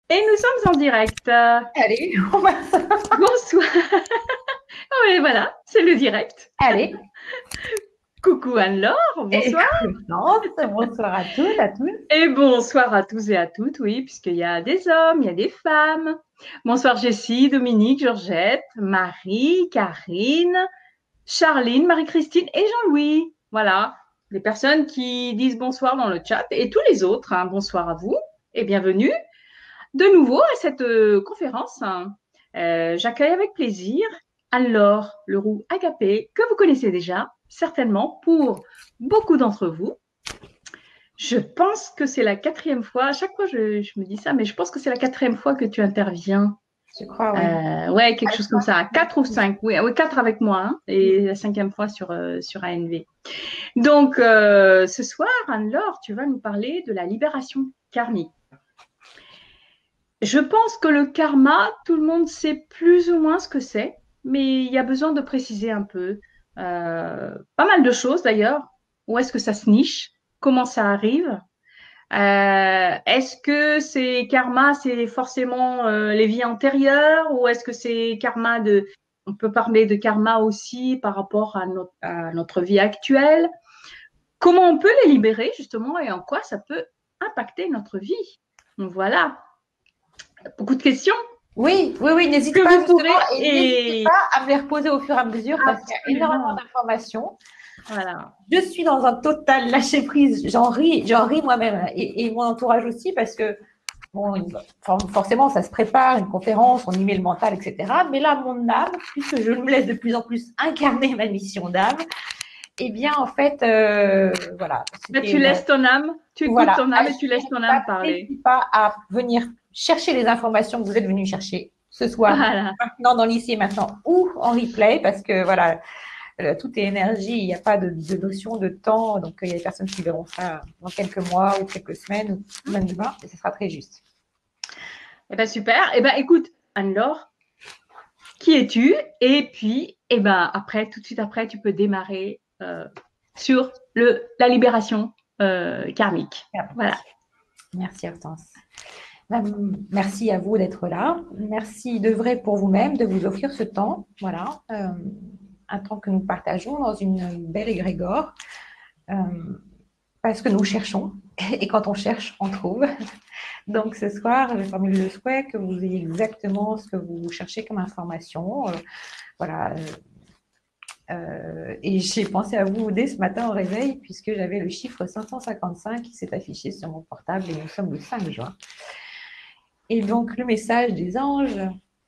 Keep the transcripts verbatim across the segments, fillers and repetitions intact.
Et nous sommes en direct. Euh, Allez, on va... Bonsoir. Oui, voilà, c'est le direct. Allez. Coucou Anne-Laure, Et bonsoir. Florence, bonsoir à toutes, à tous. Et bonsoir à tous et à toutes, oui, puisqu'il y a des hommes, il y a des femmes. Bonsoir Jessie, Dominique, Georgette, Marie, Karine, Charline, Marie-Christine et Jean-Louis. Voilà, les personnes qui disent bonsoir dans le chat et tous les autres. Hein, bonsoir à vous et bienvenue de nouveau à cette euh, conférence. Hein. Euh, J'accueille avec plaisir Anne-Laure Leroux Agapé, que vous connaissez déjà, certainement pour beaucoup d'entre vous. Je pense que c'est la quatrième fois, à chaque fois je, je me dis ça, mais je pense que c'est la quatrième fois que tu interviens. Je crois, oui. Euh, ouais, quelque chose comme ça. Quatre ou cinq, oui, oui quatre avec moi, hein, et la cinquième fois sur, euh, sur A N V. Donc, euh, ce soir, Anne-Laure, tu vas nous parler de la libération karmique. Je pense que le karma, tout le monde sait plus ou moins ce que c'est, mais il y a besoin de préciser un peu. Euh, pas mal de choses d'ailleurs. Où est-ce que ça se niche? Comment ça arrive? Euh, est-ce que c'est karma, c'est forcément euh, les vies antérieures ou est-ce que c'est karma de... On peut parler de karma aussi par rapport à notre, à notre vie actuelle. Comment on peut les libérer justement et en quoi ça peut impacter notre vie? Donc voilà, beaucoup de questions Oui, oui, oui, que n'hésite pas vous justement pourrez et n'hésitez et pas à me les reposer au fur et à mesure parce qu'il y a énormément absolument, d'informations. voilà. Je suis dans un total lâcher prise. J'en ris, j'en ris moi-même et, et mon entourage aussi parce que bon, forcément, ça se prépare, une conférence, on y met le mental, et cetera. Mais là, mon âme, puisque je me laisse de plus en plus incarner ma mission d'âme, eh bien, en fait, euh, voilà, Mais c'était tu une, laisses ton âme, tu écoutes voilà, ton âme et tu laisses ton âme parler. n'hésitez pas à venir chercher les informations que vous êtes venu chercher ce soir, Voilà. maintenant, dans l'ici et maintenant, ou en replay, parce que voilà, euh, tout est énergie, il n'y a pas de, de notion de temps, donc il y a des personnes qui verront ça dans quelques mois ou quelques semaines, ou même demain, et ce sera très juste. Eh ben super. Eh ben écoute, Anne-Laure, qui es-tu? Et puis, eh ben après, tout de suite après, tu peux démarrer euh, sur le la libération euh, karmique. Voilà. Merci Hortense. Merci à vous d'être là. Merci de vrai pour vous-même, de vous offrir ce temps. Voilà, euh, un temps que nous partageons dans une belle égrégore. Euh, parce que nous cherchons. Et quand on cherche, on trouve. Donc ce soir, je formule le souhait que vous ayez exactement ce que vous cherchez comme information. Euh, voilà. Euh, et j'ai pensé à vous dès ce matin au réveil, puisque j'avais le chiffre cinq cent cinquante-cinq qui s'est affiché sur mon portable et nous sommes le cinq juin. Et donc, le message des anges,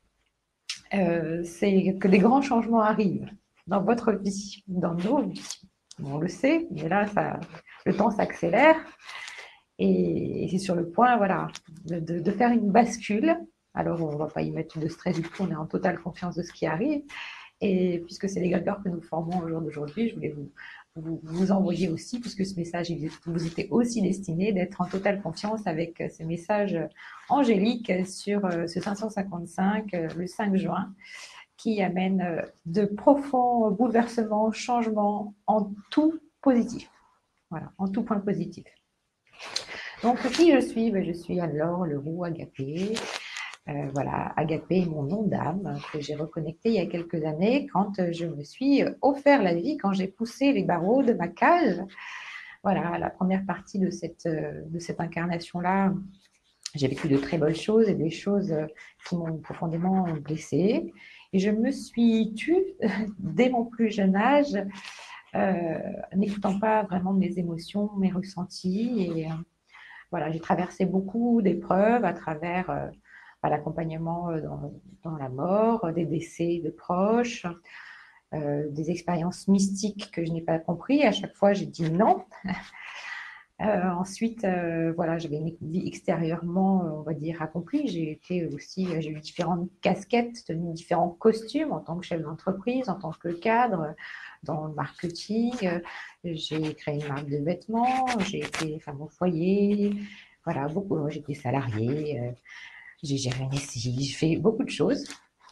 euh, c'est que des grands changements arrivent dans votre vie, dans nos vies. On le sait, mais là, ça, le temps s'accélère et, et c'est sur le point, voilà, de, de, de faire une bascule. Alors, on ne va pas y mettre de stress du tout, on est en totale confiance de ce qui arrive. Et puisque c'est l'égrégore que nous formons au jour d'aujourd'hui, je voulais vous, vous, vous envoyer aussi, puisque ce message vous était aussi destiné, d'être en totale confiance avec ce message angélique sur ce cinq cent cinquante-cinq, le cinq juin, qui amène de profonds bouleversements, changements en tout positif. Voilà, en tout point positif. Donc, qui je suis? Je suis Anne-Laure Leroux Agapé. Euh, voilà, Agapé est mon nom d'âme que j'ai reconnecté il y a quelques années quand je me suis offert la vie, quand j'ai poussé les barreaux de ma cage. Voilà, la première partie de cette, de cette incarnation-là, j'ai vécu de très bonnes choses et des choses qui m'ont profondément blessée. Et je me suis tue dès mon plus jeune âge, euh, n'écoutant pas vraiment mes émotions, mes ressentis. Et euh, voilà, j'ai traversé beaucoup d'épreuves à travers euh, l'accompagnement dans, dans, la mort, des décès de proches, euh, des expériences mystiques que je n'ai pas compris. À chaque fois, j'ai dit non. Euh, ensuite, euh, voilà, j'avais une vie extérieurement, on va dire, accomplie. J'ai été aussi, j'ai eu différentes casquettes, tenu différents costumes en tant que chef d'entreprise, en tant que cadre, dans le marketing. J'ai créé une marque de vêtements, j'ai été femme au foyer, voilà, beaucoup. J'étais salariée, euh, j'ai géré une S I, j'ai fait beaucoup de choses.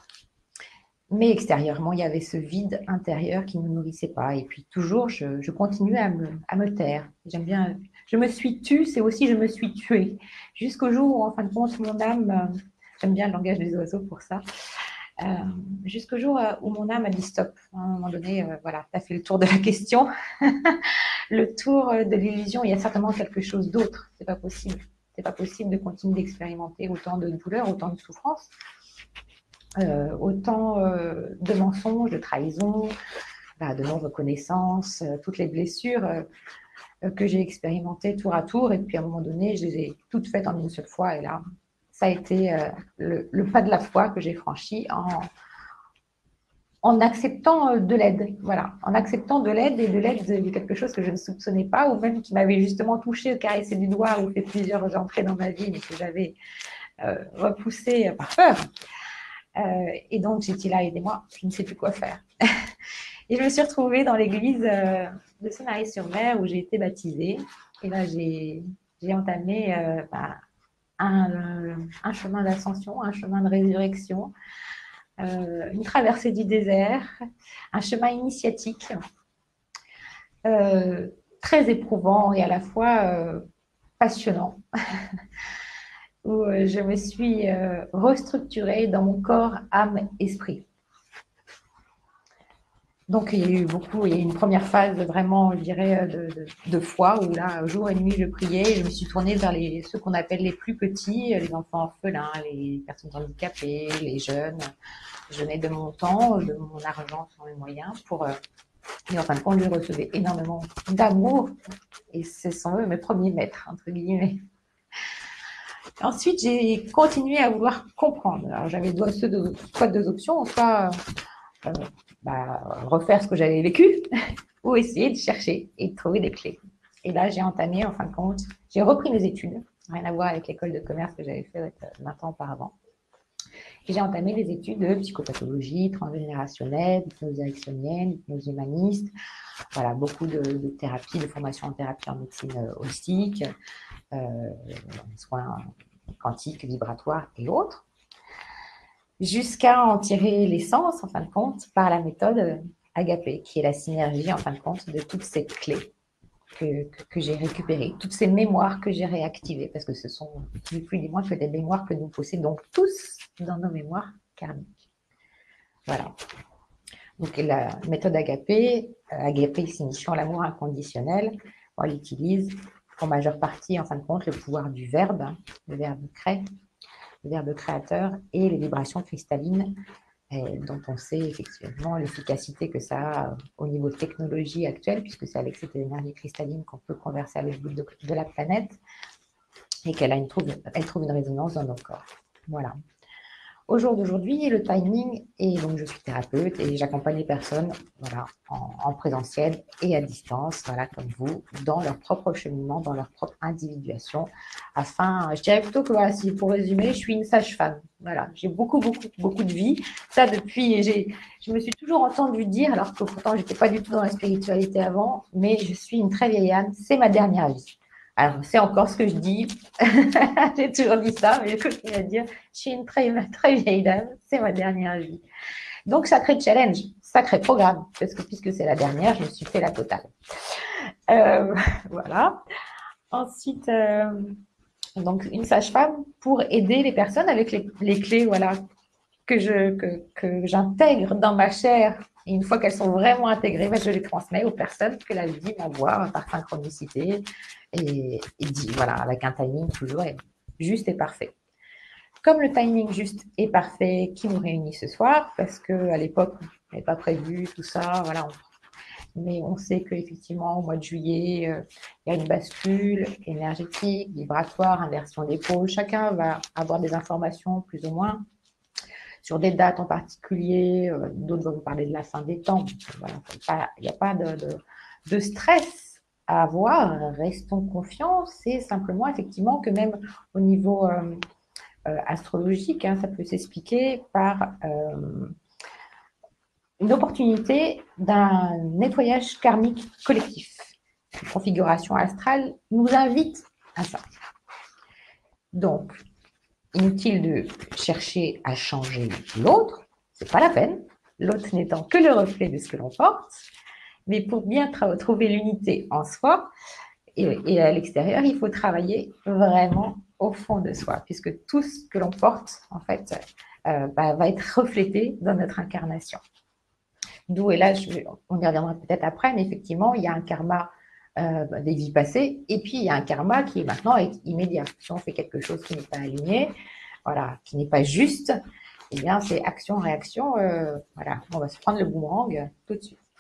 Mais extérieurement, il y avait ce vide intérieur qui ne me nourrissait pas. Et puis toujours, je, je continuais à me, à me taire. J'aime bien Je me suis tue, c'est aussi je me suis tuée. Jusqu'au jour où, en fin de compte, mon âme, euh, j'aime bien le langage des oiseaux pour ça, euh, jusqu'au jour euh, où mon âme a dit stop. À un moment donné, euh, voilà, tu as fait le tour de la question, le tour euh, de l'illusion, il y a certainement quelque chose d'autre. C'est pas possible. C'est pas possible de continuer d'expérimenter autant de douleurs, autant de souffrances, euh, autant euh, de mensonges, de trahisons, bah, de non-reconnaissance, euh, toutes les blessures euh, que j'ai expérimentées tour à tour. Et puis à un moment donné, je les ai toutes faites en une seule fois. Et là, ça a été euh, le, le pas de la foi que j'ai franchi en, en acceptant de l'aide. Voilà, en acceptant de l'aide et de l'aide de quelque chose que je ne soupçonnais pas ou même qui m'avait justement touché, caressé du doigt ou fait plusieurs entrées dans ma vie mais que j'avais euh, repoussé par peur. Euh, et donc, j'ai dit là, aidez-moi, je ne sais plus quoi faire. Et je me suis retrouvée dans l'église euh, de Saint-Marie-sur-Mer où j'ai été baptisée. Et là, j'ai entamé euh, bah, un, un chemin d'ascension, un chemin de résurrection, euh, une traversée du désert, un chemin initiatique, euh, très éprouvant et à la fois euh, passionnant, où euh, je me suis euh, restructurée dans mon corps, âme, esprit. Donc, il y a eu beaucoup, il y a eu une première phase vraiment, je dirais, de, de, de foi, où là, jour et nuit, je priais, et je me suis tournée vers les, ceux qu'on appelle les plus petits, les enfants orphelins, les personnes handicapées, les jeunes. Je donnais de mon temps, de mon argent, sans les moyens, pour... Euh, et en fin de compte, je recevais énormément d'amour, et ce sont eux mes premiers maîtres, entre guillemets. Ensuite, j'ai continué à vouloir comprendre. Alors, j'avais soit deux options, soit... Euh, bah, refaire ce que j'avais vécu ou essayer de chercher et de trouver des clés. Et là, j'ai entamé, en fin de compte, j'ai repris mes études, rien à voir avec l'école de commerce que j'avais fait vingt ans auparavant. Et j'ai entamé les études de psychopathologie transgénérationnelle, hypnose ericksonienne, hypnose humaniste, voilà, beaucoup de, de thérapie, de formation en thérapie en médecine holistique, euh, soins quantiques, vibratoires et autres, jusqu'à en tirer l'essence, en fin de compte, par la méthode Agapé, qui est la synergie, en fin de compte, de toutes ces clés que, que, que j'ai récupérées, toutes ces mémoires que j'ai réactivées, parce que ce sont ni plus ni moins que des mémoires que nous possédons tous dans nos mémoires karmiques. Voilà. Donc, la méthode Agapé, Agapé signifiant l'amour inconditionnel, on l'utilise en majeure partie, en fin de compte, le pouvoir du verbe, le verbe crée, le verbe créateur et les vibrations cristallines et dont on sait effectivement l'efficacité que ça a au niveau de technologie actuelle, puisque c'est avec cette énergie cristalline qu'on peut converser avec le bout de, de la planète et qu'elle a une, trouve, elle trouve une résonance dans nos corps. Voilà. Au jour d'aujourd'hui, le timing, et donc je suis thérapeute et j'accompagne les personnes voilà, en, en présentiel et à distance, voilà, comme vous, dans leur propre cheminement, dans leur propre individuation, afin, je dirais plutôt que, voilà, si pour résumer, je suis une sage-femme. Voilà, j'ai beaucoup, beaucoup, beaucoup de vie. Ça, depuis, j'ai, je me suis toujours entendu dire, alors que pourtant, je n'étais pas du tout dans la spiritualité avant, mais je suis une très vieille âme, c'est ma dernière vie. Alors, c'est encore ce que je dis. J'ai toujours dit ça, mais je continue à dire, je suis une très, très vieille dame, c'est ma dernière vie. Donc, sacré challenge, sacré programme, parce que puisque c'est la dernière, je me suis fait la totale. Euh, voilà. Ensuite, euh, donc, une sage-femme pour aider les personnes avec les, les clés, voilà, que je, que, que j'intègre dans ma chair. Et une fois qu'elles sont vraiment intégrées, ben, je les transmets aux personnes que la vie m'envoie par synchronicité et, et dit, voilà, avec un timing toujours juste et parfait. Comme le timing juste et parfait qui nous réunit ce soir, parce qu'à l'époque, on n'avait pas prévu tout ça, voilà, on, mais on sait qu'effectivement, au mois de juillet, euh, il y a une bascule énergétique, vibratoire, inversion des pôles. Chacun va avoir des informations plus ou moins sur des dates en particulier, euh, d'autres vont vous parler de la fin des temps. Voilà, il n'y a pas de, de, de stress à avoir, restons confiants, c'est simplement effectivement que même au niveau euh, euh, astrologique, hein, ça peut s'expliquer par euh, une opportunité d'un nettoyage karmique collectif. Une configuration astrale nous invite à ça. Donc, inutile de chercher à changer l'autre, c'est pas la peine, l'autre n'étant que le reflet de ce que l'on porte, mais pour bien trouver l'unité en soi, et, et à l'extérieur, il faut travailler vraiment au fond de soi, puisque tout ce que l'on porte, en fait, euh, bah, va être reflété dans notre incarnation. D'où, et là, je, on y reviendra peut-être après, mais effectivement, il y a un karma euh, des vies passées, et puis il y a un karma qui maintenant est immédiat. Si on fait quelque chose qui n'est pas aligné, voilà, qui n'est pas juste, eh bien, c'est action-réaction, euh, voilà, on va se prendre le boomerang euh, tout de suite.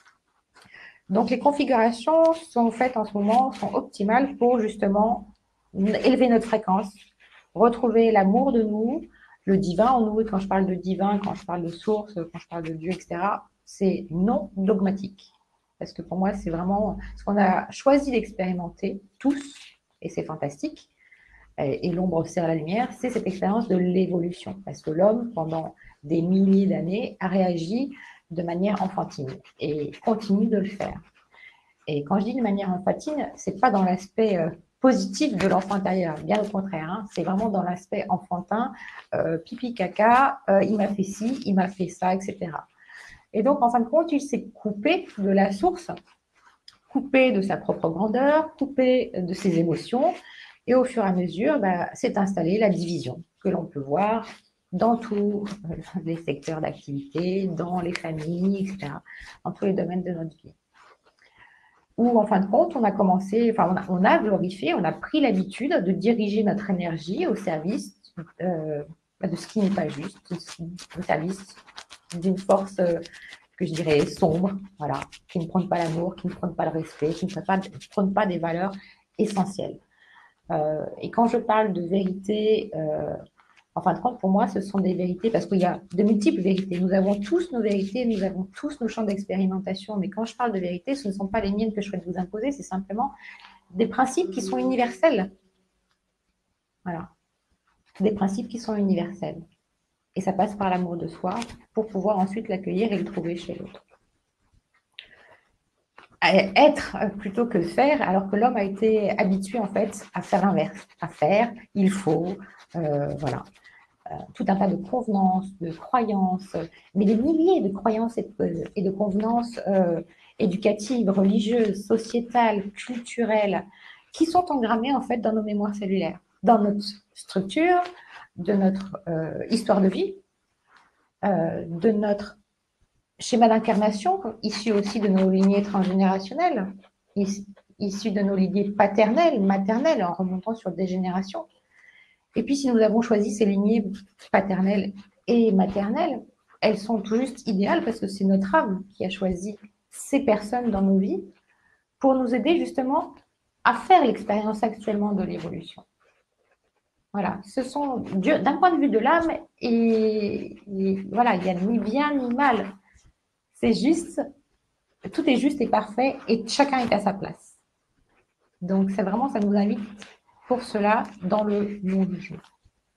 Donc, les configurations sont faites en ce moment, sont optimales pour justement élever notre fréquence, retrouver l'amour de nous, le divin en nous. Et quand je parle de divin, quand je parle de source, quand je parle de Dieu, et cetera, c'est non dogmatique. Parce que pour moi, c'est vraiment ce qu'on a choisi d'expérimenter tous, et c'est fantastique. Et l'ombre sert la lumière, c'est cette expérience de l'évolution. Parce que l'homme, pendant des milliers d'années, a réagi de manière enfantine et continue de le faire. Et quand je dis de manière enfantine, ce n'est pas dans l'aspect euh, positif de l'enfant intérieur, bien au contraire, hein, c'est vraiment dans l'aspect enfantin, euh, pipi caca, euh, il m'a fait ci, il m'a fait ça, et cetera. Et donc, en fin de compte, il s'est coupé de la source, coupé de sa propre grandeur, coupé de ses émotions, et au fur et à mesure, bah, s'est installée la division que l'on peut voir dans tous les secteurs d'activité, dans les familles, et cetera, dans tous les domaines de notre vie. Où, en fin de compte, on a commencé, enfin, on a, on a glorifié, on a pris l'habitude de diriger notre énergie au service euh, de ce qui n'est pas juste, au service d'une force euh, que je dirais sombre, voilà, qui ne prône pas l'amour, qui ne prône pas le respect, qui ne prône pas, prône pas des valeurs essentielles. Euh, et quand je parle de vérité, euh, en fin de compte, pour moi, ce sont des vérités, parce qu'il y a de multiples vérités. Nous avons tous nos vérités, nous avons tous nos champs d'expérimentation, mais quand je parle de vérité, ce ne sont pas les miennes que je souhaite vous imposer, c'est simplement des principes qui sont universels. Voilà. Des principes qui sont universels. Et ça passe par l'amour de soi pour pouvoir ensuite l'accueillir et le trouver chez l'autre. Être plutôt que faire, alors que l'homme a été habitué en fait à faire l'inverse, à faire, il faut, euh, voilà. Tout un tas de convenances, de croyances, mais des milliers de croyances et de, et de convenances euh, éducatives, religieuses, sociétales, culturelles, qui sont engrammées en fait dans nos mémoires cellulaires, dans notre structure, de notre euh, histoire de vie, euh, de notre schéma d'incarnation, issu aussi de nos lignées transgénérationnelles, issu de nos lignées paternelles, maternelles, en remontant sur des générations. Et puis, si nous avons choisi ces lignées paternelles et maternelles, elles sont tout juste idéales parce que c'est notre âme qui a choisi ces personnes dans nos vies pour nous aider justement à faire l'expérience actuellement de l'évolution. Voilà, ce sont, d'un point de vue de l'âme, et, et voilà, il n'y a ni bien ni mal. C'est juste, tout est juste et parfait et chacun est à sa place. Donc, c'est vraiment, ça nous invite pour cela dans le monde du jeu.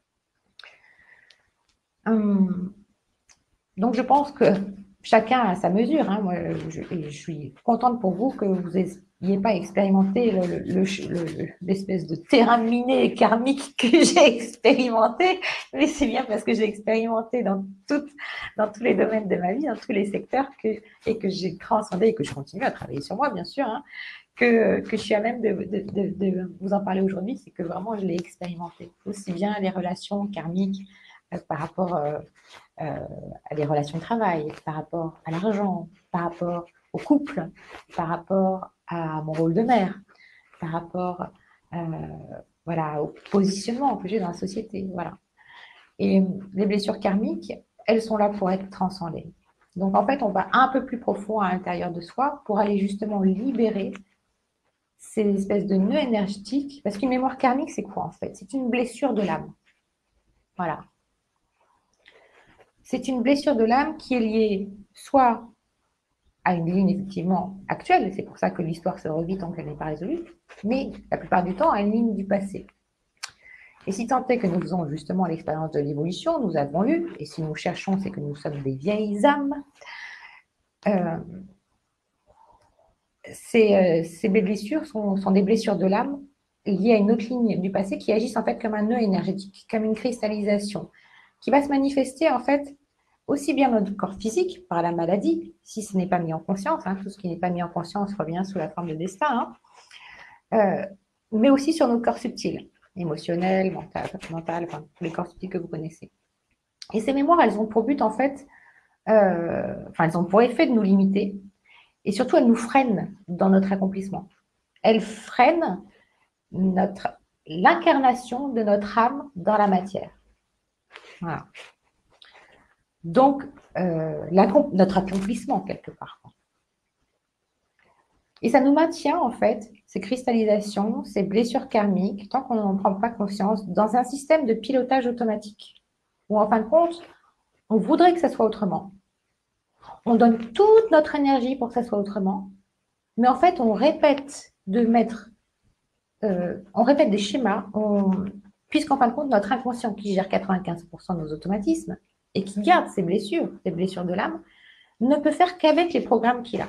Hum, donc, je pense que chacun a sa mesure. Hein. Moi, je, je suis contente pour vous que vous n'ayez pas expérimenté l'espèce le, le, de terrain miné karmique que j'ai expérimenté, mais c'est bien parce que j'ai expérimenté dans, tout, dans tous les domaines de ma vie, dans tous les secteurs, que, et que j'ai transcendé et que je continue à travailler sur moi, bien sûr, hein, que, que je suis à même de, de, de, de vous en parler aujourd'hui, c'est que vraiment je l'ai expérimenté. Aussi bien les relations karmiques, par rapport euh, euh, à des relations de travail, par rapport à l'argent, par rapport au couple, par rapport à mon rôle de mère, par rapport euh, voilà, au positionnement que j'ai dans la société. Voilà. Et les blessures karmiques, elles sont là pour être transcendées. Donc en fait, on va un peu plus profond à l'intérieur de soi pour aller justement libérer ces espèces de nœuds énergétiques. Parce qu'une mémoire karmique, c'est quoi en fait? C'est une blessure de l'âme. Voilà. C'est une blessure de l'âme qui est liée soit à une ligne effectivement actuelle, et c'est pour ça que l'histoire se revit tant qu'elle n'est pas résolue, mais la plupart du temps à une ligne du passé. Et si tant est que nous faisons justement l'expérience de l'évolution, nous avons lu, et si nous cherchons, c'est que nous sommes des vieilles âmes, euh, ces, euh, ces blessures sont, sont des blessures de l'âme liées à une autre ligne du passé qui agissent en fait comme un nœud énergétique, comme une cristallisation, qui va se manifester en fait aussi bien notre corps physique, par la maladie, si ce n'est pas mis en conscience, hein, tout ce qui n'est pas mis en conscience revient sous la forme de destin, hein, euh, mais aussi sur nos corps subtils, émotionnels, mental, mental, enfin, tous les corps subtils que vous connaissez. Et ces mémoires, elles ont pour but, en fait, euh, enfin, elles ont pour effet de nous limiter, et surtout, elles nous freinent dans notre accomplissement. Elles freinent notre, l'incarnation de notre âme dans la matière. Voilà. Donc, euh, notre accomplissement, quelque part. Et ça nous maintient, en fait, ces cristallisations, ces blessures karmiques, tant qu'on n'en prend pas conscience, dans un système de pilotage automatique, où, en fin de compte, on voudrait que ça soit autrement. On donne toute notre énergie pour que ça soit autrement, mais en fait, on répète de mettre, euh, on répète des schémas, on, puisqu'en fin de compte, notre inconscient, qui gère quatre-vingt-quinze pour cent de nos automatismes, et qui garde ces blessures, ces blessures de l'âme, ne peut faire qu'avec les programmes qu'il a.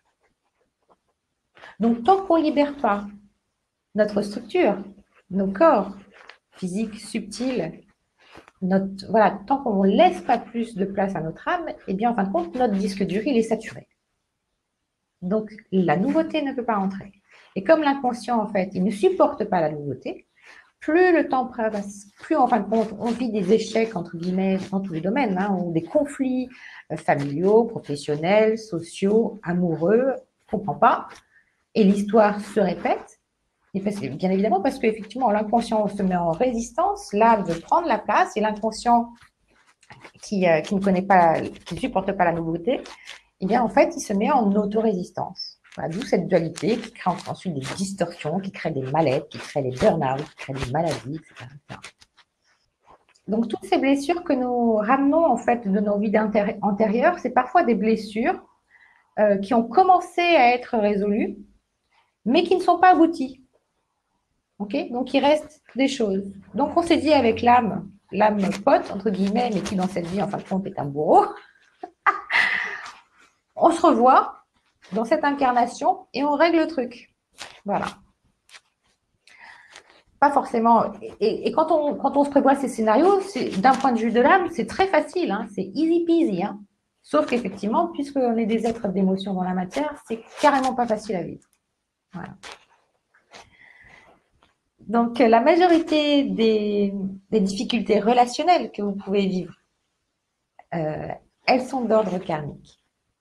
Donc, tant qu'on ne libère pas notre structure, nos corps physiques, subtils, notre, voilà, tant qu'on ne laisse pas plus de place à notre âme, eh bien, en fin de compte, notre disque dur, il est saturé. Donc, la nouveauté ne peut pas entrer. Et comme l'inconscient, en fait, il ne supporte pas la nouveauté, plus le temps passe, plus, en fin de compte, on vit des échecs, entre guillemets, dans tous les domaines, hein, ou des conflits euh, familiaux, professionnels, sociaux, amoureux, on ne comprend pas, et l'histoire se répète. Et bien évidemment, parce qu'effectivement, l'inconscient se met en résistance, l'âme veut prendre la place, et l'inconscient qui, euh, qui ne connaît pas, qui ne supporte pas la nouveauté, eh bien, en fait, il se met en autorésistance. Voilà, d'où cette dualité qui crée ensuite des distorsions, qui crée des mal-être, qui crée des burn-out, qui crée des maladies, et cetera, et cetera. Donc, toutes ces blessures que nous ramenons, en fait, de nos vies antérieures, c'est parfois des blessures euh, qui ont commencé à être résolues, mais qui ne sont pas abouties. Okay, donc, il reste des choses. Donc, on s'est dit avec l'âme, l'âme pote, entre guillemets, mais qui dans cette vie, en fin de compte, est un bourreau, on se revoit dans cette incarnation et on règle le truc. Voilà. Pas forcément. Et, et quand, on, quand on se prévoit ces scénarios, d'un point de vue de l'âme, c'est très facile, hein, c'est easy peasy. Hein. Sauf qu'effectivement, puisqu'on est des êtres d'émotion dans la matière, c'est carrément pas facile à vivre. Voilà. Donc, la majorité des, des difficultés relationnelles que vous pouvez vivre, euh, elles sont d'ordre karmique.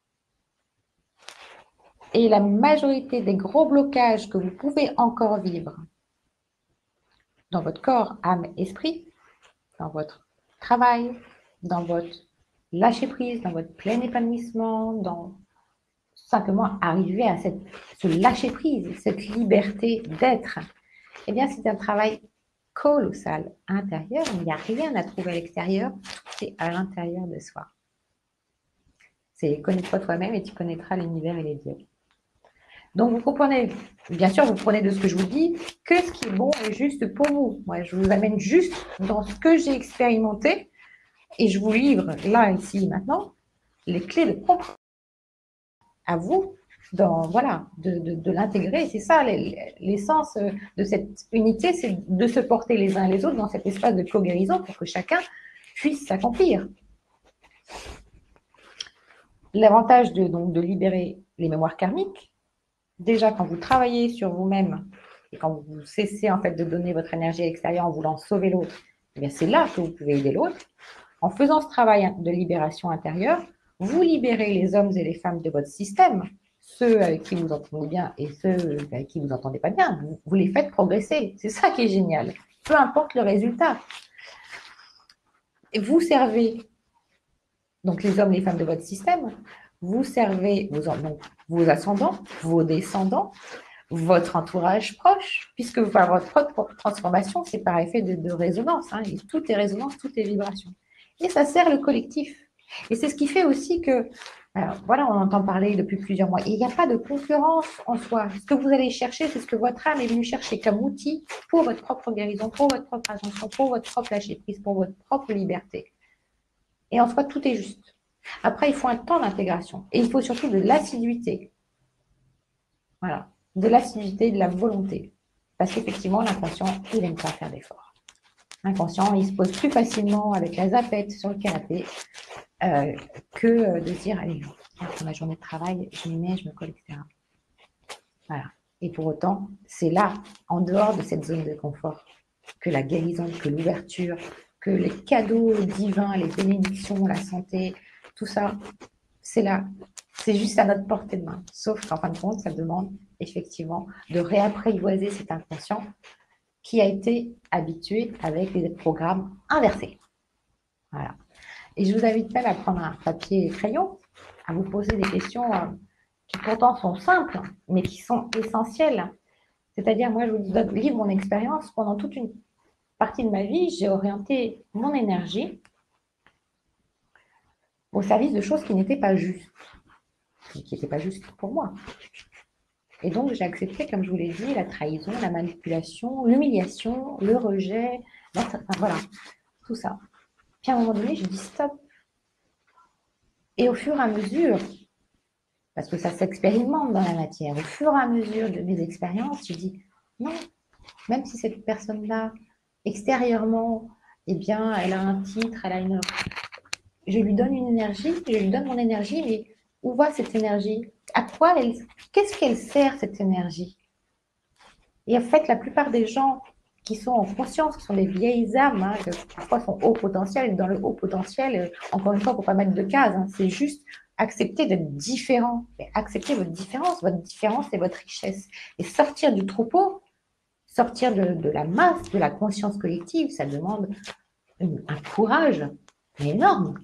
Et la majorité des gros blocages que vous pouvez encore vivre dans votre corps, âme, esprit, dans votre travail, dans votre lâcher-prise, dans votre plein épanouissement, dans simplement arriver à cette, ce lâcher-prise, cette liberté d'être, eh bien, c'est un travail colossal intérieur. Il n'y a rien à trouver à l'extérieur, tout est à l'intérieur de soi. C'est connais-toi toi-même et tu connaîtras l'univers et les dieux. Donc, vous comprenez, bien sûr, vous prenez de ce que je vous dis que ce qui est bon et juste pour vous. Moi, je vous amène juste dans ce que j'ai expérimenté et je vous livre là, ici, maintenant, les clés de compréhension à vous, dans, voilà, de, de, de l'intégrer. C'est ça, l'essence de cette unité, c'est de se porter les uns les autres dans cet espace de co-guérison pour que chacun puisse s'accomplir. L'avantage de, donc, de libérer les mémoires karmiques, déjà, quand vous travaillez sur vous-même et quand vous cessez en fait de donner votre énergie à l'extérieur en voulant sauver l'autre, eh bien c'est là que vous pouvez aider l'autre. En faisant ce travail de libération intérieure, vous libérez les hommes et les femmes de votre système, ceux avec qui vous entendez bien et ceux avec qui vous n'entendez pas bien. Vous, vous les faites progresser. C'est ça qui est génial. Peu importe le résultat. Et vous servez donc les hommes et les femmes de votre système. Vous servez vos, donc, vos ascendants, vos descendants, votre entourage proche, puisque par votre propre transformation, c'est par effet de, de résonance. Hein, et tout est résonance, tout est vibration. Et ça sert le collectif. Et c'est ce qui fait aussi que, alors, voilà, on entend parler depuis plusieurs mois. Et il n'y a pas de concurrence en soi. Ce que vous allez chercher, c'est ce que votre âme est venue chercher comme outil pour votre propre guérison, pour votre propre ascension, pour votre propre lâcher-prise, pour votre propre liberté. Et en soi, tout est juste. Après, il faut un temps d'intégration. Et il faut surtout de l'assiduité. Voilà. De l'assiduité, de la volonté. Parce qu'effectivement, l'inconscient, il n'aime pas faire d'efforts. L'inconscient, il se pose plus facilement avec la zapette sur le canapé euh, que de dire, allez, après ma journée de travail, je m'y mets, je me colle, et cetera. Voilà. Et pour autant, c'est là, en dehors de cette zone de confort, que la guérison, que l'ouverture, que les cadeaux divins, les bénédictions, la santé, tout ça, c'est là. C'est juste à notre portée de main. Sauf qu'en fin de compte, ça demande effectivement de réapprivoiser cet inconscient qui a été habitué avec des programmes inversés. Voilà. Et je vous invite même à prendre un papier et crayon, à vous poser des questions euh, qui pourtant sont simples, mais qui sont essentielles. C'est-à-dire, moi, je vous donne, livre mon expérience. Pendant toute une partie de ma vie, j'ai orienté mon énergie au service de choses qui n'étaient pas justes, qui n'étaient pas justes pour moi. Et donc, j'ai accepté, comme je vous l'ai dit, la trahison, la manipulation, l'humiliation, le rejet, enfin, voilà, tout ça. Puis à un moment donné, je dis stop. Et au fur et à mesure, parce que ça s'expérimente dans la matière, au fur et à mesure de mes expériences, je dis non, même si cette personne-là, extérieurement, eh bien, elle a un titre, elle a une... Je lui donne une énergie, je lui donne mon énergie, mais où va cette énergie? À quoi elle... Qu'est-ce qu'elle sert, cette énergie? Et en fait, la plupart des gens qui sont en conscience, qui sont des vieilles âmes, hein, qui parfois sont haut potentiel, et dans le haut potentiel, euh, encore une fois, il ne faut pas mettre de cases, hein, c'est juste accepter d'être différent, et accepter votre différence. Votre différence, c'est votre richesse. Et sortir du troupeau, sortir de, de la masse, de la conscience collective, ça demande une, un courage énorme,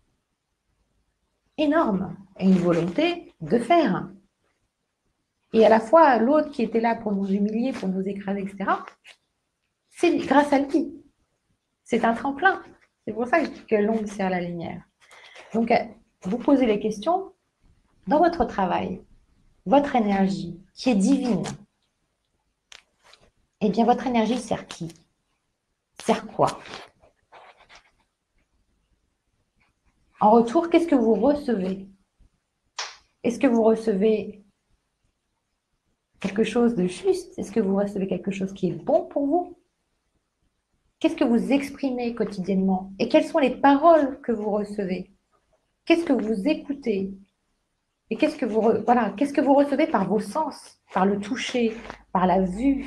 énorme, et une volonté de faire. Et à la fois, l'autre qui était là pour nous humilier, pour nous écraser, et cetera, c'est grâce à lui. C'est un tremplin. C'est pour ça que je dis que l'ombre sert la lumière. Donc, vous posez les questions. Dans votre travail, votre énergie, qui est divine, eh bien, votre énergie sert qui? Sert quoi? En retour, qu'est-ce que vous recevez? Est-ce que vous recevez quelque chose de juste? Est-ce que vous recevez quelque chose qui est bon pour vous? Qu'est-ce que vous exprimez quotidiennement? Et quelles sont les paroles que vous recevez? Qu'est-ce que vous écoutez? Et qu'est-ce que vous, voilà, qu'est-ce que vous recevez par vos sens, par le toucher, par la vue,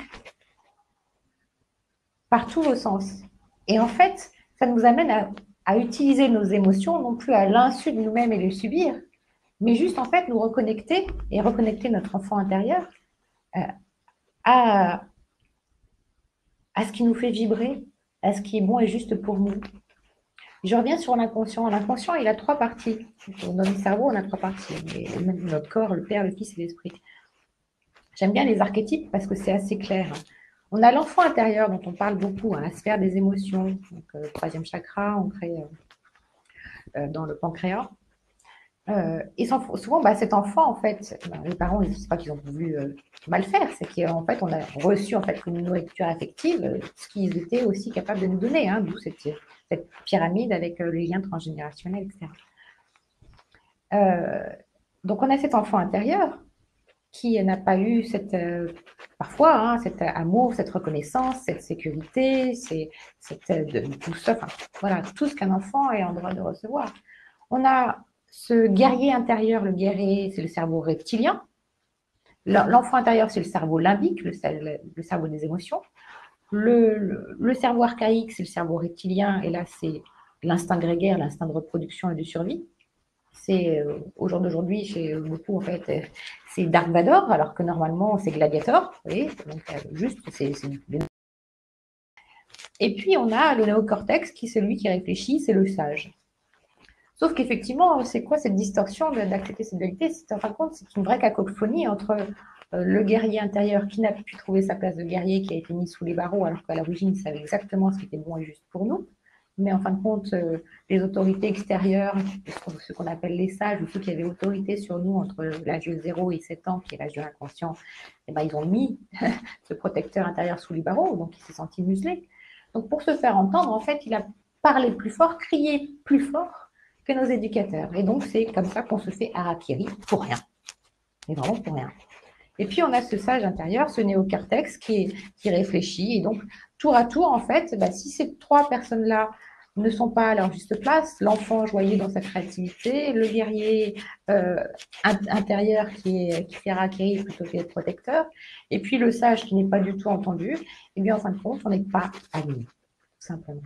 par tous vos sens? Et en fait, ça nous amène à, à utiliser nos émotions, non plus à l'insu de nous-mêmes et les subir, mais juste en fait nous reconnecter et reconnecter notre enfant intérieur euh, à, à ce qui nous fait vibrer, à ce qui est bon et juste pour nous. Je reviens sur l'inconscient. L'inconscient, il a trois parties. Dans le cerveau, on a trois parties. Notre corps, le Père, le Fils et l'Esprit. J'aime bien les archétypes parce que c'est assez clair. On a l'enfant intérieur dont on parle beaucoup, hein, la sphère des émotions, donc euh, le troisième chakra, ancré euh, euh, dans le pancréas. Euh, et souvent, bah, cet enfant, en fait, bah, les parents, ils ne disent pas qu'ils ont voulu euh, mal faire, c'est qu'en fait, on a reçu en fait une nourriture affective, euh, ce qu'ils étaient aussi capables de nous donner, hein, d'où cette, cette pyramide avec euh, les liens transgénérationnels, et cetera. Euh, donc, on a cet enfant intérieur qui n'a pas eu cette, euh, parfois, hein, cet amour, cette reconnaissance, cette sécurité, c'est, cette, de, tout ça, enfin, voilà, tout ce qu'un enfant est en droit de recevoir. On a ce guerrier intérieur, le guerrier, c'est le cerveau reptilien. L'enfant intérieur, c'est le cerveau limbique, le, le cerveau des émotions. Le, le, le cerveau archaïque, c'est le cerveau reptilien, et là, c'est l'instinct grégaire, l'instinct de reproduction et de survie. C'est euh, au jour d'aujourd'hui, chez beaucoup, en fait, c'est Dark Vador, alors que normalement, c'est Gladiator. Vous voyez, donc euh, juste, c'est. Et puis, on a le néocortex, qui est celui qui réfléchit, c'est le sage. Sauf qu'effectivement, c'est quoi cette distorsion d'accepter cette dualité? C'est en fin de compte, c'est une vraie cacophonie entre euh, le guerrier intérieur qui n'a pu trouver sa place de guerrier, qui a été mis sous les barreaux, alors qu'à l'origine, il savait exactement ce qui était bon et juste pour nous. Mais en fin de compte, euh, les autorités extérieures, ce qu'on appelle les sages, ou ceux qui avaient autorité sur nous entre l'âge de zéro et sept ans, qui est l'âge de l'inconscient, eh ben, ils ont mis ce protecteur intérieur sous les barreaux, donc il s'est senti muselé. Donc pour se faire entendre, en fait, il a parlé plus fort, crié plus fort que nos éducateurs. Et donc, c'est comme ça qu'on se fait harakiri pour rien. Mais vraiment pour rien. Et puis, on a ce sage intérieur, ce néocortex qui, est, qui réfléchit. Et donc, tour à tour, en fait, bah, si ces trois personnes-là ne sont pas à leur juste place. L'enfant joyeux dans sa créativité, le guerrier euh, intérieur qui est, qui fait raquer plutôt qu'être protecteur, et puis le sage qui n'est pas du tout entendu. Et bien en fin de compte, on n'est pas aligné, tout simplement.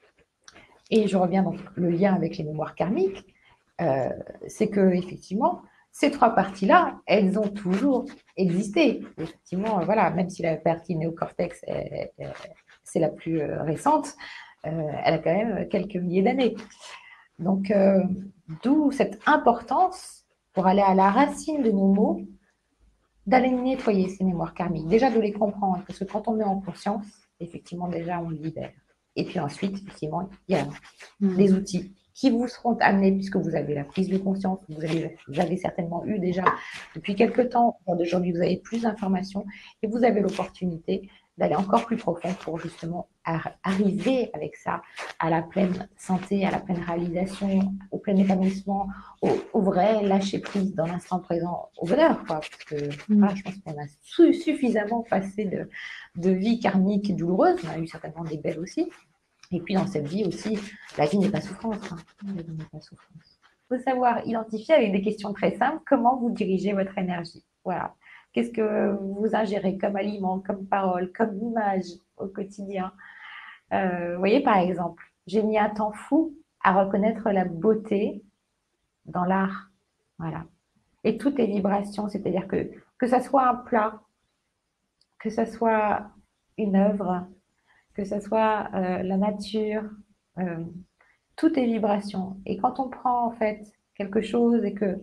Et je reviens donc le lien avec les mémoires karmiques, euh, c'est que effectivement, ces trois parties-là, elles ont toujours existé. Effectivement, voilà, même si la partie néocortex c'est la plus euh, récente, euh, elle a quand même quelques milliers d'années. Donc, euh, d'où cette importance pour aller à la racine de nos mots, d'aller nettoyer ces mémoires karmiques. Déjà de les comprendre, parce que quand on met en conscience, effectivement, déjà on le libère. Et puis ensuite, effectivement, il y a mmh. des outils qui vous seront amenés, puisque vous avez la prise de conscience, vous avez, vous avez certainement eu déjà depuis quelques temps, aujourd'hui vous avez plus d'informations et vous avez l'opportunité d'aller encore plus profond pour justement arriver avec ça à la pleine santé, à la pleine réalisation, au plein épanouissement, au, au vrai lâcher prise dans l'instant présent, au bonheur, quoi. Parce que mmh. voilà, je pense qu'on a su, suffisamment passé de, de vie karmique douloureuse, on a eu certainement des belles aussi. Et puis dans cette vie aussi, la vie n'est pas souffrance. Hein. La vie n'est pas souffrance. Il faut savoir identifier avec des questions très simples comment vous dirigez votre énergie. Voilà. Qu'est-ce que vous ingérez comme aliment, comme parole, comme image au quotidien. euh, Vous voyez, par exemple, j'ai mis un temps fou à reconnaître la beauté dans l'art. Voilà. Et toutes les vibrations, c'est-à-dire que que ça soit un plat, que ça soit une œuvre, que ce soit euh, la nature, euh, tout est vibration. Et quand on prend en fait quelque chose et que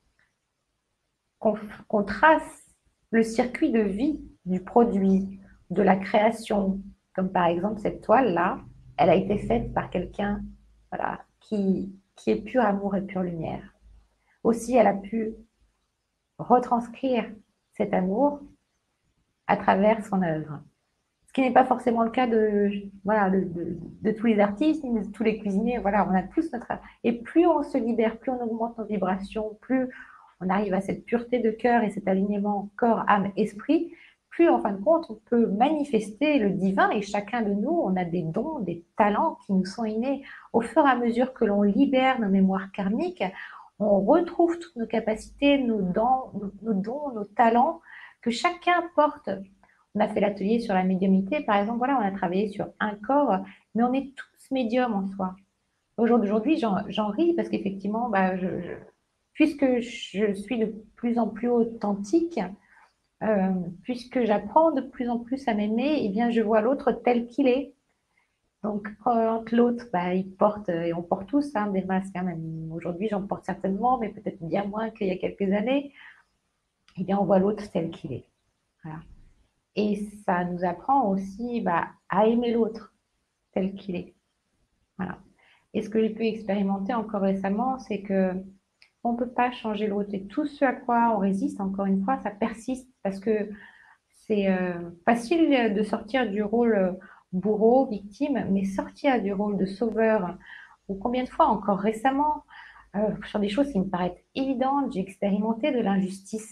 qu'on qu'on trace le circuit de vie du produit, de la création, comme par exemple cette toile-là, elle a été faite par quelqu'un voilà, qui, qui est pur amour et pure lumière. Aussi, elle a pu retranscrire cet amour à travers son œuvre. Ce qui n'est pas forcément le cas de, voilà, de, de, de tous les artistes, de tous les cuisiniers. Voilà, on a tous notre... Et plus on se libère, plus on augmente nos vibrations, plus on arrive à cette pureté de cœur et cet alignement corps, âme, esprit, plus en fin de compte, on peut manifester le divin. Et chacun de nous, on a des dons, des talents qui nous sont innés. Au fur et à mesure que l'on libère nos mémoires karmiques, on retrouve toutes nos capacités, nos dons, nos, nos dons, nos talents que chacun porte. On a fait l'atelier sur la médiumnité, par exemple, voilà, on a travaillé sur un corps, mais on est tous médiums en soi. Aujourd'hui, j'en ris parce qu'effectivement, bah, je, je, puisque je suis de plus en plus authentique, euh, puisque j'apprends de plus en plus à m'aimer, eh bien, je vois l'autre tel qu'il est. Donc, quand l'autre, bah, il porte, et on porte tous hein, des masques, hein, même aujourd'hui, j'en porte certainement, mais peut-être bien moins qu'il y a quelques années, eh bien, on voit l'autre tel qu'il est. Voilà. Et ça nous apprend aussi bah, à aimer l'autre tel qu'il est. Voilà. Et ce que j'ai pu expérimenter encore récemment, c'est que on ne peut pas changer l'autre. Et tout ce à quoi on résiste, encore une fois, ça persiste parce que c'est euh, facile de sortir du rôle bourreau, victime, mais sortir du rôle de sauveur, ou combien de fois encore récemment, euh, sur des choses qui me paraissent évidentes, j'ai expérimenté de l'injustice.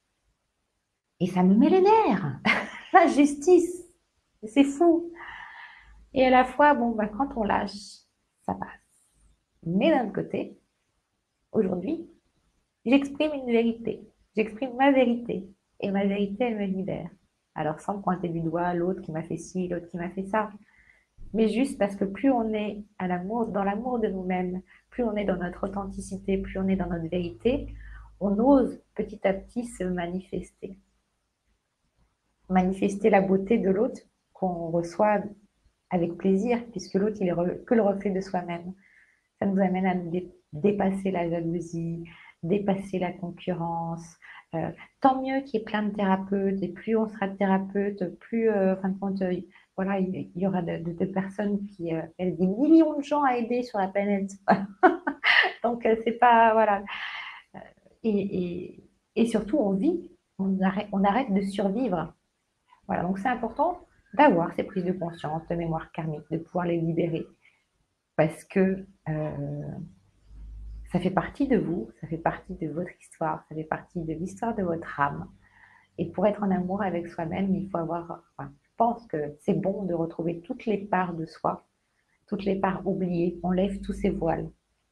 Et ça me met les nerfs. L'injustice, c'est fou. Et à la fois, bon, bah, quand on lâche, ça passe. Mais d'un autre côté, aujourd'hui, j'exprime une vérité. J'exprime ma vérité. Et ma vérité, elle me libère. Alors, sans pointer du doigt l'autre qui m'a fait ci, l'autre qui m'a fait ça. Mais juste parce que plus on est à l'amour, dans l'amour de nous-mêmes, plus on est dans notre authenticité, plus on est dans notre vérité, on ose petit à petit se manifester. Manifester la beauté de l'autre qu'on reçoit avec plaisir, puisque l'autre, il est que le reflet de soi-même. Ça nous amène à nous dé dépasser la jalousie, dépasser la concurrence. Euh, tant mieux qu'il y ait plein de thérapeutes, et plus on sera de thérapeutes, plus, euh, en fin de compte, euh, voilà, il, il y aura de, de, de personnes qui... Euh, il y a des millions de gens à aider sur la planète. Donc, euh, c'est pas... Voilà. Et, et, et surtout, on vit, on arrête, on arrête de survivre. Voilà, donc c'est important d'avoir ces prises de conscience, de mémoire karmique, de pouvoir les libérer. Parce que euh, ça fait partie de vous, ça fait partie de votre histoire, ça fait partie de l'histoire de votre âme. Et pour être en amour avec soi-même, il faut avoir... Enfin, je pense que c'est bon de retrouver toutes les parts de soi toutes les parts oubliées, on lève tous ces voiles.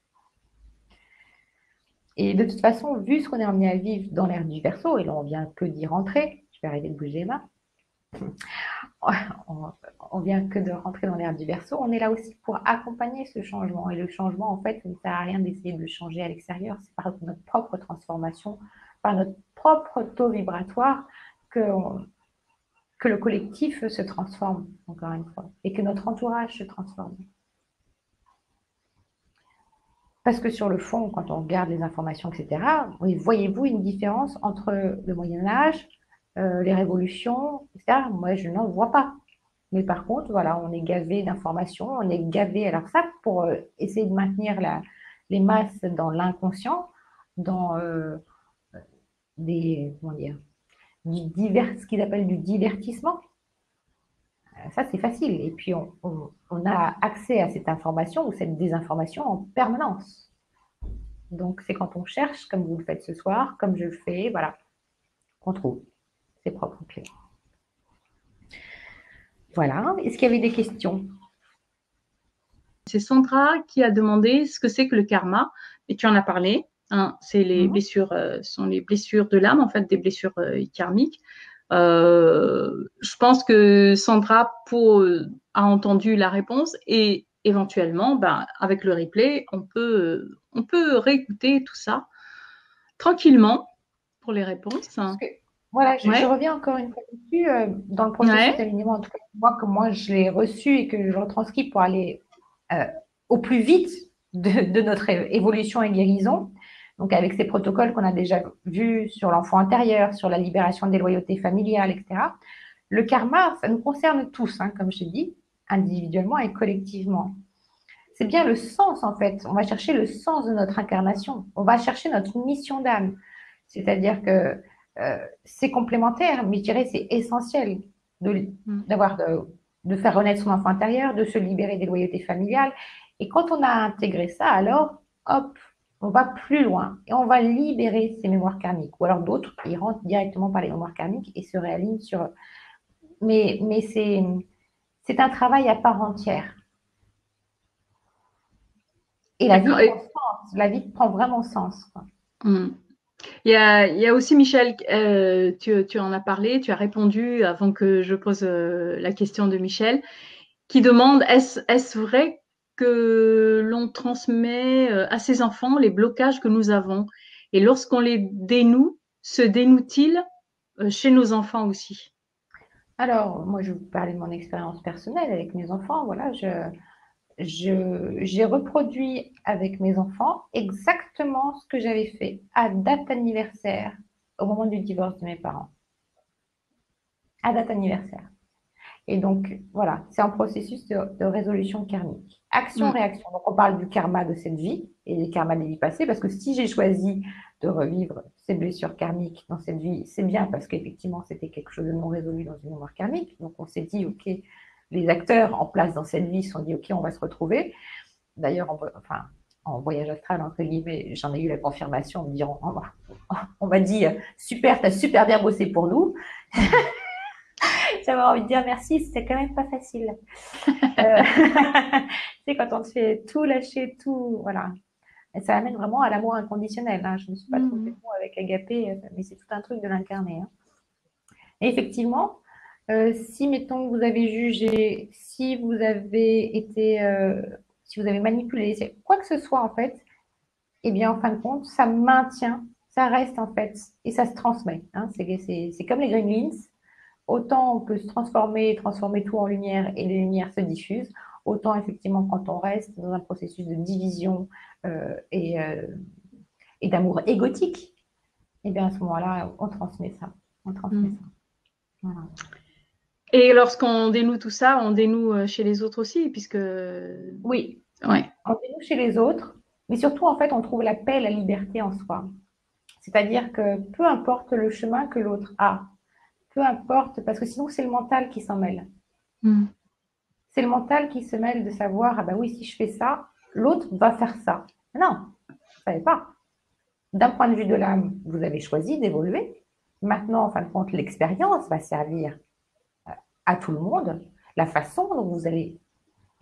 Et de toute façon, vu ce qu'on est amené à vivre dans l'ère du Verseau, et là on vient que d'y rentrer, je vais arrêter de bouger les mains, on, on vient que de rentrer dans l'ère du Verseau, on est là aussi pour accompagner ce changement. Et le changement, en fait, ça ne sert à rien d'essayer de le changer à l'extérieur, c'est par notre propre transformation, par notre propre taux vibratoire que, que le collectif se transforme, encore une fois, et que notre entourage se transforme. Parce que sur le fond, quand on regarde les informations, et cetera, voyez-vous une différence entre le Moyen-Âge, euh, les révolutions, et cetera. Moi, je n'en vois pas. Mais par contre, voilà, on est gavé d'informations, on est gavé. Alors ça, pour euh, essayer de maintenir la, les masses dans l'inconscient, dans euh, des, comment dire, du divers, ce qu'ils appellent du divertissement, euh, ça c'est facile. Et puis on, on, on a accès à cette information ou cette désinformation en permanence. Donc, c'est quand on cherche, comme vous le faites ce soir, comme je le fais, voilà, qu'on trouve ses propres clés. Voilà. Est-ce qu'il y avait des questions? C'est Sandra qui a demandé ce que c'est que le karma, et tu en as parlé. Hein, c'est les mmh. blessures, euh, sont les blessures de l'âme, en fait, des blessures euh, karmiques. Euh, je pense que Sandra pour, euh, a entendu la réponse et éventuellement, ben, avec le replay, on peut, on peut réécouter tout ça tranquillement pour les réponses. Que, voilà, je, ouais. je reviens encore une fois dessus. Euh, dans le processus ouais. d'alignement, en tout cas, moi, que moi je l'ai reçu et que je retranscris pour aller euh, au plus vite de, de notre évolution et guérison. Donc, avec ces protocoles qu'on a déjà vus sur l'enfant intérieur, sur la libération des loyautés familiales, et cetera. Le karma, ça nous concerne tous, hein, comme je t'ai dit, individuellement et collectivement. C'est bien le sens, en fait. On va chercher le sens de notre incarnation. On va chercher notre mission d'âme. C'est-à-dire que euh, c'est complémentaire, mais je dirais c'est essentiel de, d'avoir de, de faire renaître son enfant intérieur, de se libérer des loyautés familiales. Et quand on a intégré ça, alors, hop, on va plus loin et on va libérer ces mémoires karmiques. Ou alors d'autres, ils rentrent directement par les mémoires karmiques et se réalignent sur... Mais, mais c'est, c'est un travail à part entière. Et la vie prend sens. La vie prend vraiment sens, quoi. Mmh. Il y, a, il y a aussi Michel, euh, tu, tu en as parlé, tu as répondu avant que je pose euh, la question de Michel, qui demande est-ce, est-ce vrai que l'on transmet euh, à ses enfants les blocages que nous avons? Et lorsqu'on les dénoue, se dénoue-t-il euh, chez nos enfants aussi? Alors, moi, je vais vous parler de mon expérience personnelle avec mes enfants. Voilà, je, je, j'ai reproduit avec mes enfants exactement ce que j'avais fait à date anniversaire au moment du divorce de mes parents. À date anniversaire. Et donc, voilà, c'est un processus de, de résolution karmique. Action-réaction. Donc, on parle du karma de cette vie et des karmas des vies passées, parce que si j'ai choisi de revivre ces blessures karmiques dans cette vie, c'est bien parce qu'effectivement, c'était quelque chose de non résolu dans une mémoire karmique. Donc, on s'est dit, OK, les acteurs en place dans cette vie se sont dit, OK, on va se retrouver. D'ailleurs, on, enfin, en voyage astral, entre guillemets, j'en ai eu la confirmation en me disant, on m'a dit, super, tu as super bien bossé pour nous. J'avais envie de dire merci, c'était quand même pas facile. euh, c'est quand on te fait tout lâcher, tout, voilà. Et ça amène vraiment à l'amour inconditionnel. Hein. Je ne me suis pas mmh. trompée de mot avec agapé, mais c'est tout un truc de l'incarner. Hein. Et effectivement, euh, si, mettons, vous avez jugé, si vous avez été, euh, si vous avez manipulé, quoi que ce soit, en fait, eh bien, en fin de compte, ça maintient, ça reste, en fait, et ça se transmet. Hein. C'est, c'est, c'est comme les gremlins. Autant on peut se transformer, transformer tout en lumière et les lumières se diffusent, autant effectivement quand on reste dans un processus de division euh, et, euh, et d'amour égotique, et bien à ce moment-là, on transmet ça. On transmet mmh. ça. Voilà. Et lorsqu'on dénoue tout ça, on dénoue chez les autres aussi, puisque... Oui, ouais. On dénoue chez les autres, mais surtout, en fait, on trouve la paix et la liberté en soi. C'est-à-dire que peu importe le chemin que l'autre a, peu importe, parce que sinon, c'est le mental qui s'en mêle. Mm. C'est le mental qui se mêle de savoir, ah ben oui, si je fais ça, l'autre va faire ça. Non, vous ne savez pas. D'un point de vue de l'âme, vous avez choisi d'évoluer. Maintenant, en fin de compte, l'expérience va servir à tout le monde, la façon dont vous allez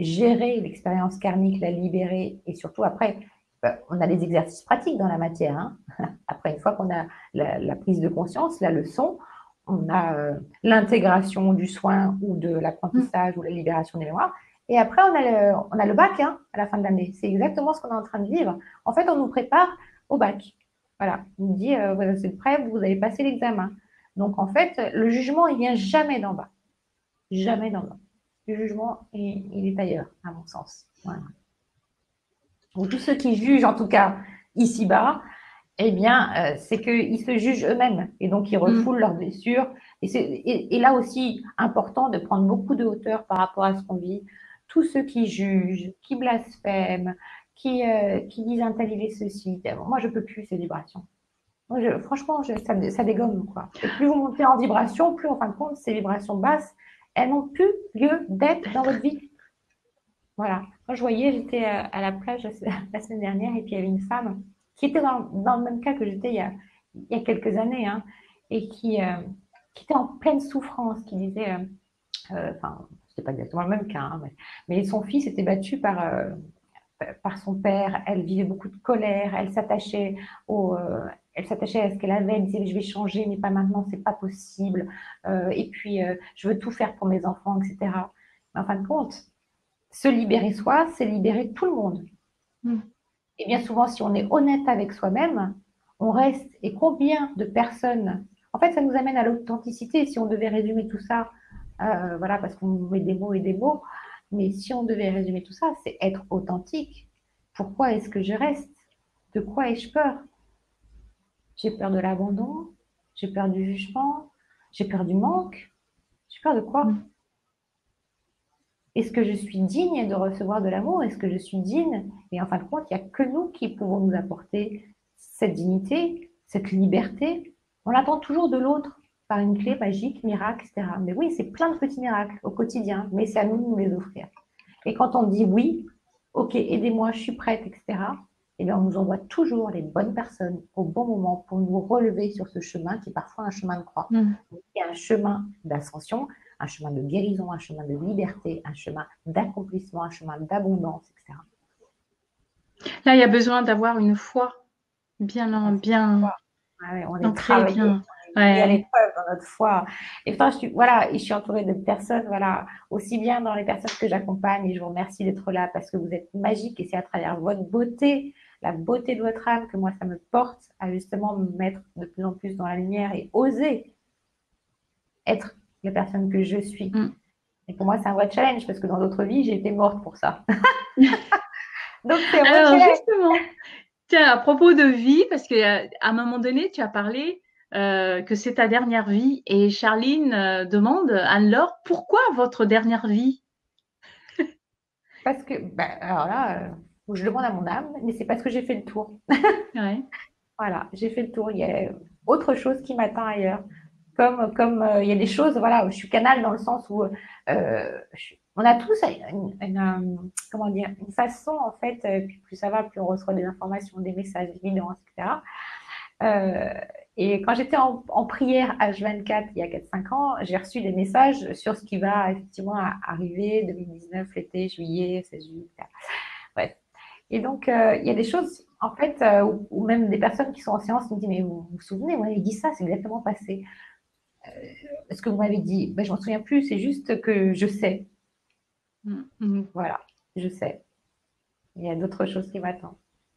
gérer l'expérience karmique, la libérer, et surtout après, ben, on a des exercices pratiques dans la matière. Hein. Après, une fois qu'on a la, la, prise de conscience, la leçon, on a euh, l'intégration du soin ou de l'apprentissage mmh. ou la libération des mémoires. Et après, on a le, on a le bac hein, à la fin de l'année. C'est exactement ce qu'on est en train de vivre. En fait, on nous prépare au bac. Voilà, on nous dit, euh, vous êtes prêts, vous avez passé l'examen. Donc, en fait, le jugement, il vient jamais d'en bas. Jamais d'en bas. Le jugement, il, il est ailleurs, à mon sens. Voilà. Donc, tous ceux qui jugent, en tout cas, ici-bas, eh bien, euh, c'est qu'ils se jugent eux-mêmes. Et donc, ils refoulent mmh. leurs blessures. Et, et, et là aussi, important de prendre beaucoup de hauteur par rapport à ce qu'on vit. Tous ceux qui jugent, qui blasphèment, qui, euh, qui disent un tel il est ceci. Moi, je ne peux plus ces vibrations. Moi, je, franchement, je, ça, ça dégomme. Quoi. Et plus vous montez en vibration, plus en fin de compte, ces vibrations basses, elles n'ont plus lieu d'être dans votre vie. Voilà. Moi, je voyais, j'étais à la plage la semaine dernière et puis il y avait une femme qui était dans, dans le même cas que j'étais il, il y a quelques années hein, et qui, euh, qui était en pleine souffrance, qui disait, euh, euh, enfin, c'était pas exactement le même cas, hein, mais, mais son fils était battu par, euh, par son père, elle vivait beaucoup de colère, elle s'attachait au... Euh, elle s'attachait à ce qu'elle avait, elle disait je vais changer, mais pas maintenant, c'est pas possible. Euh, et puis, euh, je veux tout faire pour mes enfants, et cetera. Mais en fin de compte, se libérer soi, c'est libérer tout le monde. Mm. Et bien souvent, si on est honnête avec soi-même, on reste. Et combien de personnes... En fait, ça nous amène à l'authenticité. Si on devait résumer tout ça, euh, voilà, parce qu'on met des mots et des mots, mais si on devait résumer tout ça, c'est être authentique. Pourquoi est-ce que je reste? De quoi ai-je peur? J'ai peur de l'abandon, j'ai peur du jugement, j'ai peur du manque. J'ai peur de quoi? Mm. Est-ce que je suis digne de recevoir de l'amour? Est-ce que je suis digne? Et en fin de compte, il n'y a que nous qui pouvons nous apporter cette dignité, cette liberté. On l'attend toujours de l'autre par une clé magique, miracle, et cetera. Mais oui, c'est plein de petits miracles au quotidien, mais c'est à nous de nous les offrir. Et quand on dit oui, ok, aidez-moi, je suis prête, et cetera, eh bien, on nous envoie toujours les bonnes personnes au bon moment pour nous relever sur ce chemin qui est parfois un chemin de croix. Mmh. Il y a un chemin d'ascension, un chemin de guérison, un chemin de liberté, un chemin d'accomplissement, un chemin d'abondance, et cetera. Là, il y a besoin d'avoir une foi bien, en, bien ah ouais, on est travaillé, bien. On est mis à l'épreuve dans notre foi. Et pourtant, je suis, voilà, je suis entourée de personnes, voilà, aussi bien dans les personnes que j'accompagne, et je vous remercie d'être là parce que vous êtes magique et c'est à travers votre beauté, la beauté de votre âme que moi, ça me porte à justement me mettre de plus en plus dans la lumière et oser être la personne que je suis. Mm. Et pour moi, c'est un vrai challenge parce que dans d'autres vies, j'ai été morte pour ça. Donc, c'est un vrai challenge. Justement, tiens, à propos de vie, parce qu'à un moment donné, tu as parlé euh, que c'est ta dernière vie et Charline euh, demande, Anne-Laure, pourquoi votre dernière vie? Parce que, ben, alors là, euh, je demande à mon âme, mais c'est parce que j'ai fait le tour. Ouais. Voilà, j'ai fait le tour. Il y a autre chose qui m'attend ailleurs. Comme, comme euh, il y a des choses, voilà, je suis canal dans le sens où euh, je, on a tous une, une, une, comment dire, une façon, en fait, euh, plus ça va, plus on reçoit des informations, des messages, des guidances, et cetera. Euh, et quand j'étais en, en prière H vingt-quatre il y a quatre cinq ans, j'ai reçu des messages sur ce qui va effectivement arriver deux mille dix-neuf, l'été, juillet, seize juillet, et cetera. Bref. Et donc, euh, il y a des choses, en fait, euh, ou, ou même des personnes qui sont en séance me disent, mais vous vous souvenez, vous m'avez dit ça, c'est exactement passé. Euh, ce que vous m'avez dit, ben, je m'en souviens plus, c'est juste que je sais. Mmh. Voilà, je sais. Il y a d'autres choses qui m'attendent.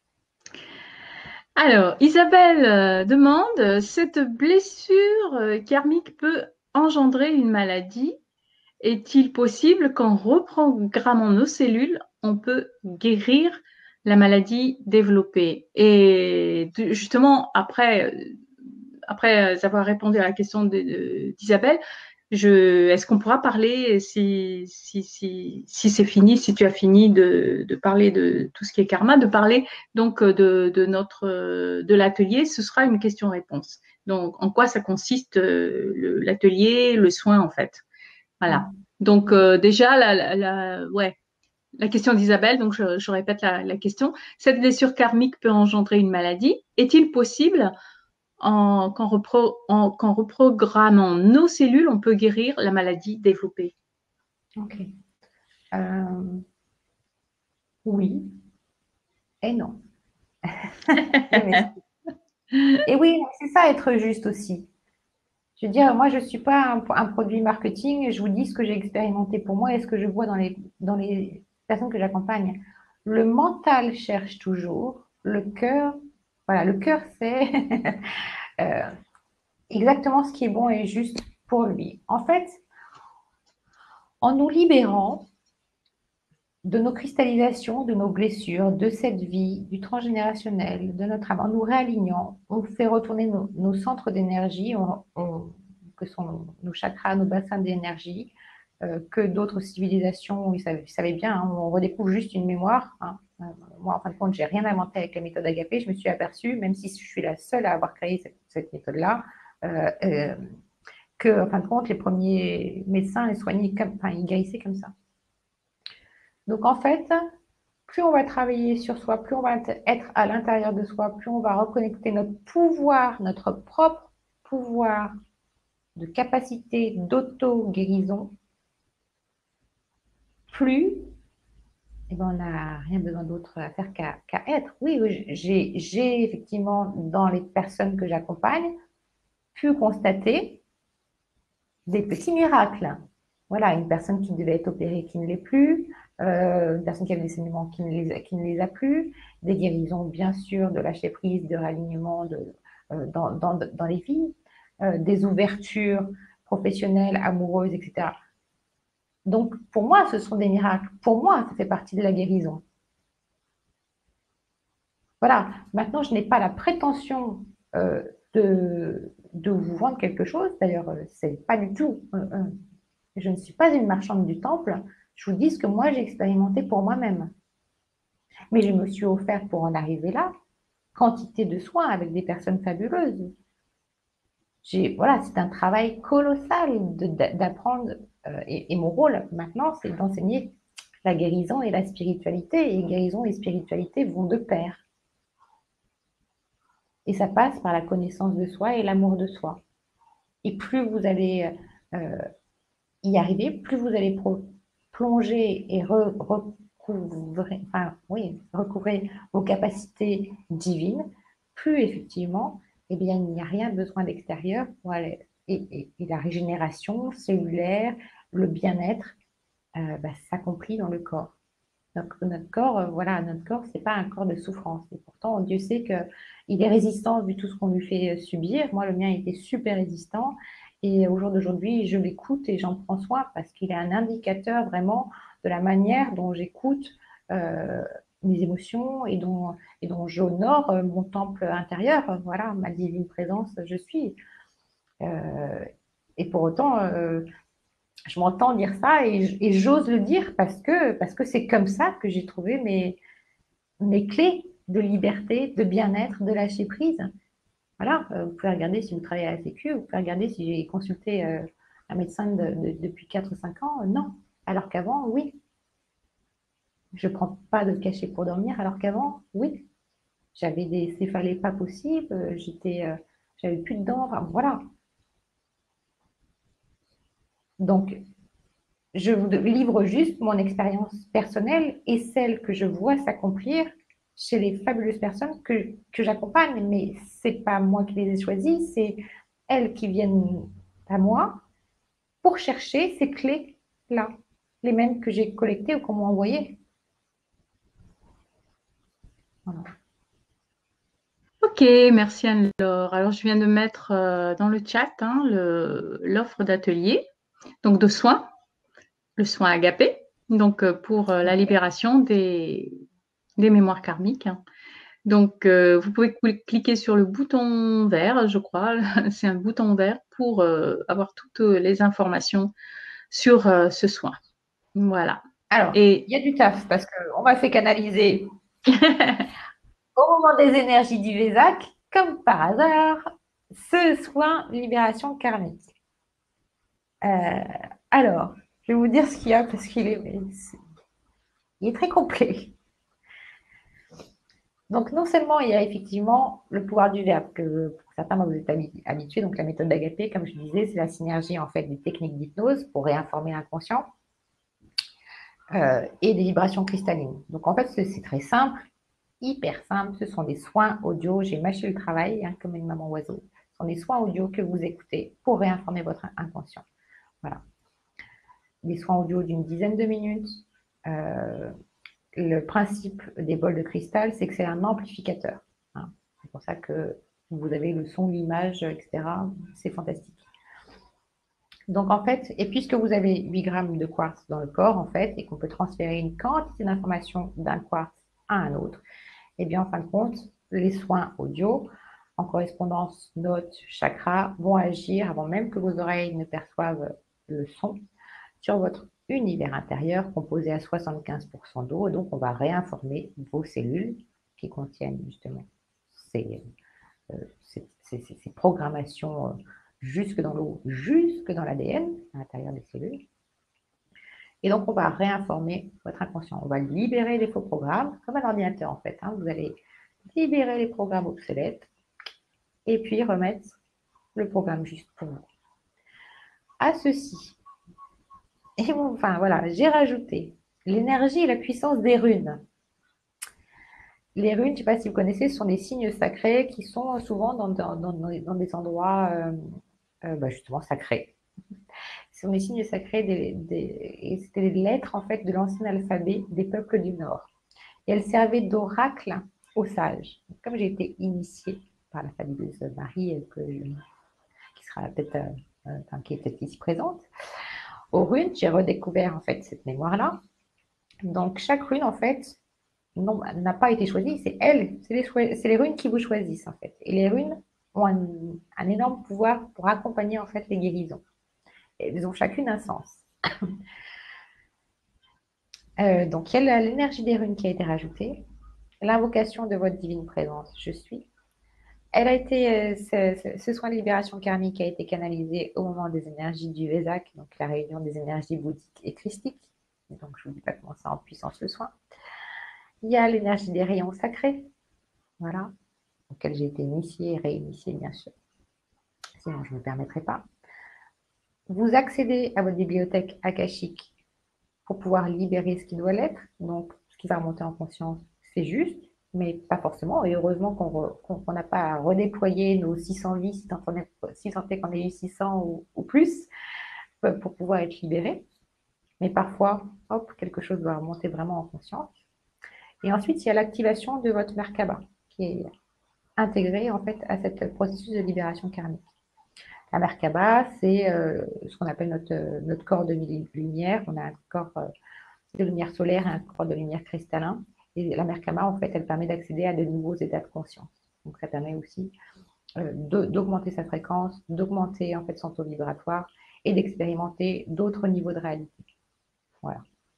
Alors, Isabelle euh, demande, cette blessure euh, karmique peut engendrer une maladie. Est-il possible qu'en reprogrammant nos cellules, on peut guérir la maladie développée? Et justement, après, après avoir répondu à la question d'Isabelle, est-ce qu'on pourra parler, si, si, si, si c'est fini, si tu as fini de, de parler de tout ce qui est karma, de parler donc de, de, notre, de l'atelier, ce sera une question-réponse. Donc, en quoi ça consiste l'atelier, le soin en fait. Voilà. Donc, euh, déjà, la, la, la, ouais, la question d'Isabelle, donc je, je répète la, la question. Cette blessure karmique peut engendrer une maladie. Est-il possible en, qu'en, repro, en, qu'en reprogrammant nos cellules, on peut guérir la maladie développée? Ok. Euh, oui et non. Je m'explique. Et oui, c'est ça être juste aussi. Je veux dire, moi, je ne suis pas un, un produit marketing. Je vous dis ce que j'ai expérimenté pour moi et ce que je vois dans les, dans les personnes que j'accompagne. Le mental cherche toujours. Le cœur, voilà, le cœur, c'est euh, exactement ce qui est bon et juste pour lui. En fait, en nous libérant de nos cristallisations, de nos blessures, de cette vie, du transgénérationnel, de notre âme, en nous réalignant, on fait retourner nos, nos centres d'énergie, on- on- que sont nos chakras, nos bassins d'énergie, euh, que d'autres civilisations, vous savez, vous savez bien, hein, on redécouvre juste une mémoire. Hein. Euh, moi, en fin de compte, j'ai rien inventé avec la méthode Agapé. Je me suis aperçue, même si je suis la seule à avoir créé cette, cette méthode-là, euh, euh, que, en fin de compte, les premiers médecins les soignaient comme, enfin, ils guérissaient comme ça. Donc, en fait, plus on va travailler sur soi, plus on va être à l'intérieur de soi, plus on va reconnecter notre pouvoir, notre propre pouvoir de capacité d'auto-guérison, plus eh ben, on n'a rien besoin d'autre à faire qu'à qu'à être. Oui, oui, j'ai j'ai effectivement, dans les personnes que j'accompagne, pu constater des petits miracles. Voilà, une personne qui devait être opérée qui ne l'est plus, euh, une personne qui avait des saignements qui ne les, a- qui ne les a plus, des guérisons, bien sûr, de lâcher prise, de réalignement de, euh, dans, dans, dans les vies, euh, des ouvertures professionnelles, amoureuses, et cetera. Donc, pour moi, ce sont des miracles. Pour moi, ça fait partie de la guérison. Voilà. Maintenant, je n'ai pas la prétention euh, de, de vous vendre quelque chose. D'ailleurs, euh, c'est pas du tout. euh, euh, je ne suis pas une marchande du temple. Je vous dis ce que moi j'ai expérimenté pour moi-même. Mais je me suis offert pour en arriver là quantité de soins avec des personnes fabuleuses. J'ai, voilà, c'est un travail colossal de- d'apprendre. euh, et, et mon rôle maintenant, c'est d'enseigner la guérison et la spiritualité. Et guérison et spiritualité vont de pair. Et ça passe par la connaissance de soi et l'amour de soi. Et plus vous allez euh, y arriver, plus vous allez pro- plonger et re- recouvrer, enfin, oui, recouvrer vos capacités divines, plus effectivement, eh bien, il n'y a rien besoin d'extérieur pour aller. Et, et- et la régénération cellulaire, le bien-être, euh, bah, s'accomplit dans le corps. Donc, notre corps, euh, voilà, notre corps, c'est pas un corps de souffrance. Et pourtant, Dieu sait que il est résistant vu tout ce qu'on lui fait euh, subir. Moi, le mien était super résistant. Et au jour d'aujourd'hui, je l'écoute et j'en prends soin parce qu'il est un indicateur vraiment de la manière dont j'écoute euh, mes émotions et dont, et dont j'honore euh, mon temple intérieur. Voilà, ma divine présence, je suis. Euh, et pour autant, euh, je m'entends dire ça et, et j'ose le dire parce que parce que c'est comme ça que j'ai trouvé mes, mes clés de liberté, de bien-être, de lâcher prise. Voilà, euh, vous pouvez regarder si vous travaillez à la Sécu, vous pouvez regarder si j'ai consulté euh, un médecin de, de, depuis quatre ou cinq ans. Euh, non. Alors qu'avant, oui. Je ne prends pas de cachet pour dormir, alors qu'avant, oui. J'avais des céphalées pas possibles, euh, j'étais, euh, j'avais plus de dents, enfin, voilà. Donc, je vous livre juste mon expérience personnelle et celle que je vois s'accomplir chez les fabuleuses personnes que, que j'accompagne. Mais ce n'est pas moi qui les ai choisies, c'est elles qui viennent à moi pour chercher ces clés-là, les mêmes que j'ai collectées ou qu'on m'a envoyées. Voilà. Ok, merci Anne-Laure. Alors, je viens de mettre euh, dans le chat hein, le- l'offre d'atelier, donc de soins, le soin agapé, donc euh, pour euh, la Oui. libération des, des mémoires karmiques. Hein. Donc, euh, vous pouvez cliquer sur le bouton vert, je crois, c'est un bouton vert pour euh, avoir toutes les informations sur euh, ce soin. Voilà. Alors, Et il y a du taf parce qu'on m'a fait canaliser au moment des énergies du Vésac, comme par hasard, ce soin libération karmique. Euh, alors, je vais vous dire ce qu'il y a parce qu'il est, il est très complet. Donc, non seulement il y a effectivement le pouvoir du verbe, que pour certains, vous êtes habitués, donc la méthode d'Agapé, comme je disais, c'est la synergie en fait des techniques d'hypnose pour réinformer l'inconscient. euh, et des vibrations cristallines. Donc en fait, c'est très simple, hyper simple. Ce sont des soins audio. J'ai mâché le travail, hein, comme une maman oiseau. Ce sont des soins audio que vous écoutez pour réinformer votre inconscient. Voilà. Des soins audio d'une dizaine de minutes. Euh, le principe des bols de cristal, c'est que c'est un amplificateur. Hein. C'est pour ça que vous avez le son, l'image, et cetera. C'est fantastique. Donc en fait, et puisque vous avez huit grammes de quartz dans le corps, en fait, et qu'on peut transférer une quantité d'informations d'un quartz à un autre, et bien en fin de compte, les soins audio, en correspondance notes, chakras, vont agir avant même que vos oreilles ne perçoivent le son sur votre univers intérieur composé à soixante-quinze pour cent d'eau. Donc on va réinformer vos cellules qui contiennent justement ces, euh, ces, ces, ces programmations euh, jusque dans l'eau, jusque dans l'A D N, à l'intérieur des cellules. Et donc, on va réinformer votre inconscient. On va libérer les faux programmes, comme un ordinateur en fait. Hein. Vous allez libérer les programmes obsolètes et puis remettre le programme juste pour vous. À ceci, et bon, enfin voilà, j'ai rajouté l'énergie et la puissance des runes. Les runes, je ne sais pas si vous connaissez, ce sont des signes sacrés qui sont souvent dans, dans, dans, dans des endroits euh, euh, bah justement sacrés. Ce sont des signes sacrés, des, des, et c'était les lettres en fait de l'ancien alphabet des peuples du Nord. Et elles servaient d'oracle aux sages. Comme j'ai été initiée par la fabuleuse Marie, que je, qui sera peut-être, euh, enfin, qui est peut-être ici présente, aux runes, j'ai redécouvert en fait cette mémoire-là. Donc chaque rune en fait n'a pas été choisie, c'est elle, c'est les, les runes qui vous choisissent en fait. Et les runes ont un, un énorme pouvoir pour accompagner en fait les guérisons. Elles ont chacune un sens. Euh, donc, il y a l'énergie des runes qui a été rajoutée, l'invocation de votre divine présence, je suis. Elle a été, euh, ce, ce, ce soin de libération karmique a été canalisé au moment des énergies du Vesak, donc la réunion des énergies bouddhiques et christiques. Donc, je ne vous dis pas comment ça en puissance le soin. Il y a l'énergie des rayons sacrés, voilà, auquel j'ai été initiée et réinitiée, bien sûr. Sinon, je ne me permettrai pas. Vous accédez à votre bibliothèque akashique pour pouvoir libérer ce qui doit l'être. Donc, ce qui va remonter en conscience, c'est juste, mais pas forcément. Et heureusement qu'on n'a pas à redéployer nos six cents vies, si tant est qu'on ait eu six cents ou, ou plus, pour pouvoir être libéré. Mais parfois, hop, quelque chose doit remonter vraiment en conscience. Et ensuite, il y a l'activation de votre Merkaba, qui est intégrée en fait à ce processus de libération karmique. La Merkaba, c'est euh, ce qu'on appelle notre, notre corps de lumière. On a un corps euh, de lumière solaire et un corps de lumière cristallin. Et la Merkaba, en fait, elle permet d'accéder à de nouveaux états de conscience. Donc, ça permet aussi euh, d'augmenter sa fréquence, d'augmenter en fait son taux vibratoire et d'expérimenter d'autres niveaux de réalité. Voilà.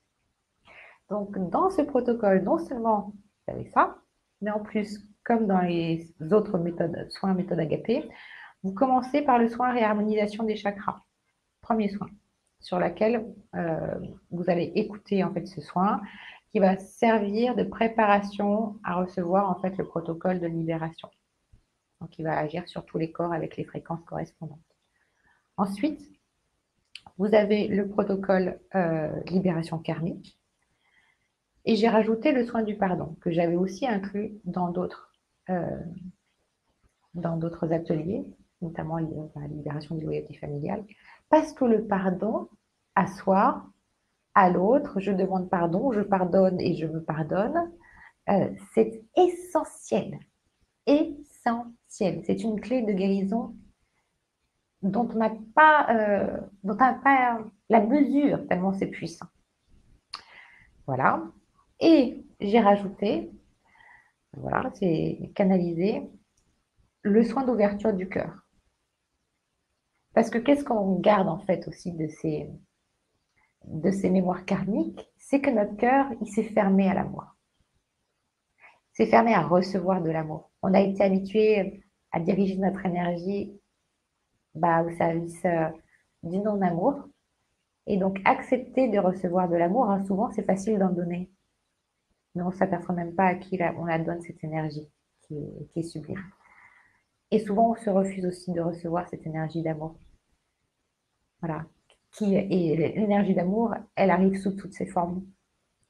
Donc, dans ce protocole, non seulement vous avez ça, mais en plus, comme dans les autres méthodes, soins, méthodes agapées, vous commencez par le soin réharmonisation des chakras. Premier soin, sur laquelle euh, vous allez écouter en fait ce soin qui va servir de préparation à recevoir en fait le protocole de libération. Donc, il va agir sur tous les corps avec les fréquences correspondantes. Ensuite, vous avez le protocole euh, libération karmique. Et j'ai rajouté le soin du pardon, que j'avais aussi inclus dans d'autres euh, dans d'autres ateliers, notamment la libération du loyauté familiale, parce que le pardon à soi, à l'autre, je demande pardon, je pardonne et je me pardonne, euh, c'est essentiel, essentiel. C'est une clé de guérison dont on n'a pas, euh, dont on n'a pas la mesure, tellement c'est puissant. Voilà. Et j'ai rajouté, voilà, c'est canalisé, le soin d'ouverture du cœur. Parce que qu'est-ce qu'on garde en fait aussi de ces, de ces mémoires karmiques? C'est que notre cœur, il s'est fermé à l'amour. Il s'est fermé à recevoir de l'amour. On a été habitué à diriger notre énergie bah, au service euh, du non-amour. Et donc, accepter de recevoir de l'amour, hein, souvent, c'est facile d'en donner. Mais on ne s'aperçoit même pas à qui la, on la donne cette énergie qui est, qui est sublime. Et souvent, on se refuse aussi de recevoir cette énergie d'amour. Voilà. Qui, et l'énergie d'amour, elle arrive sous toutes ses formes.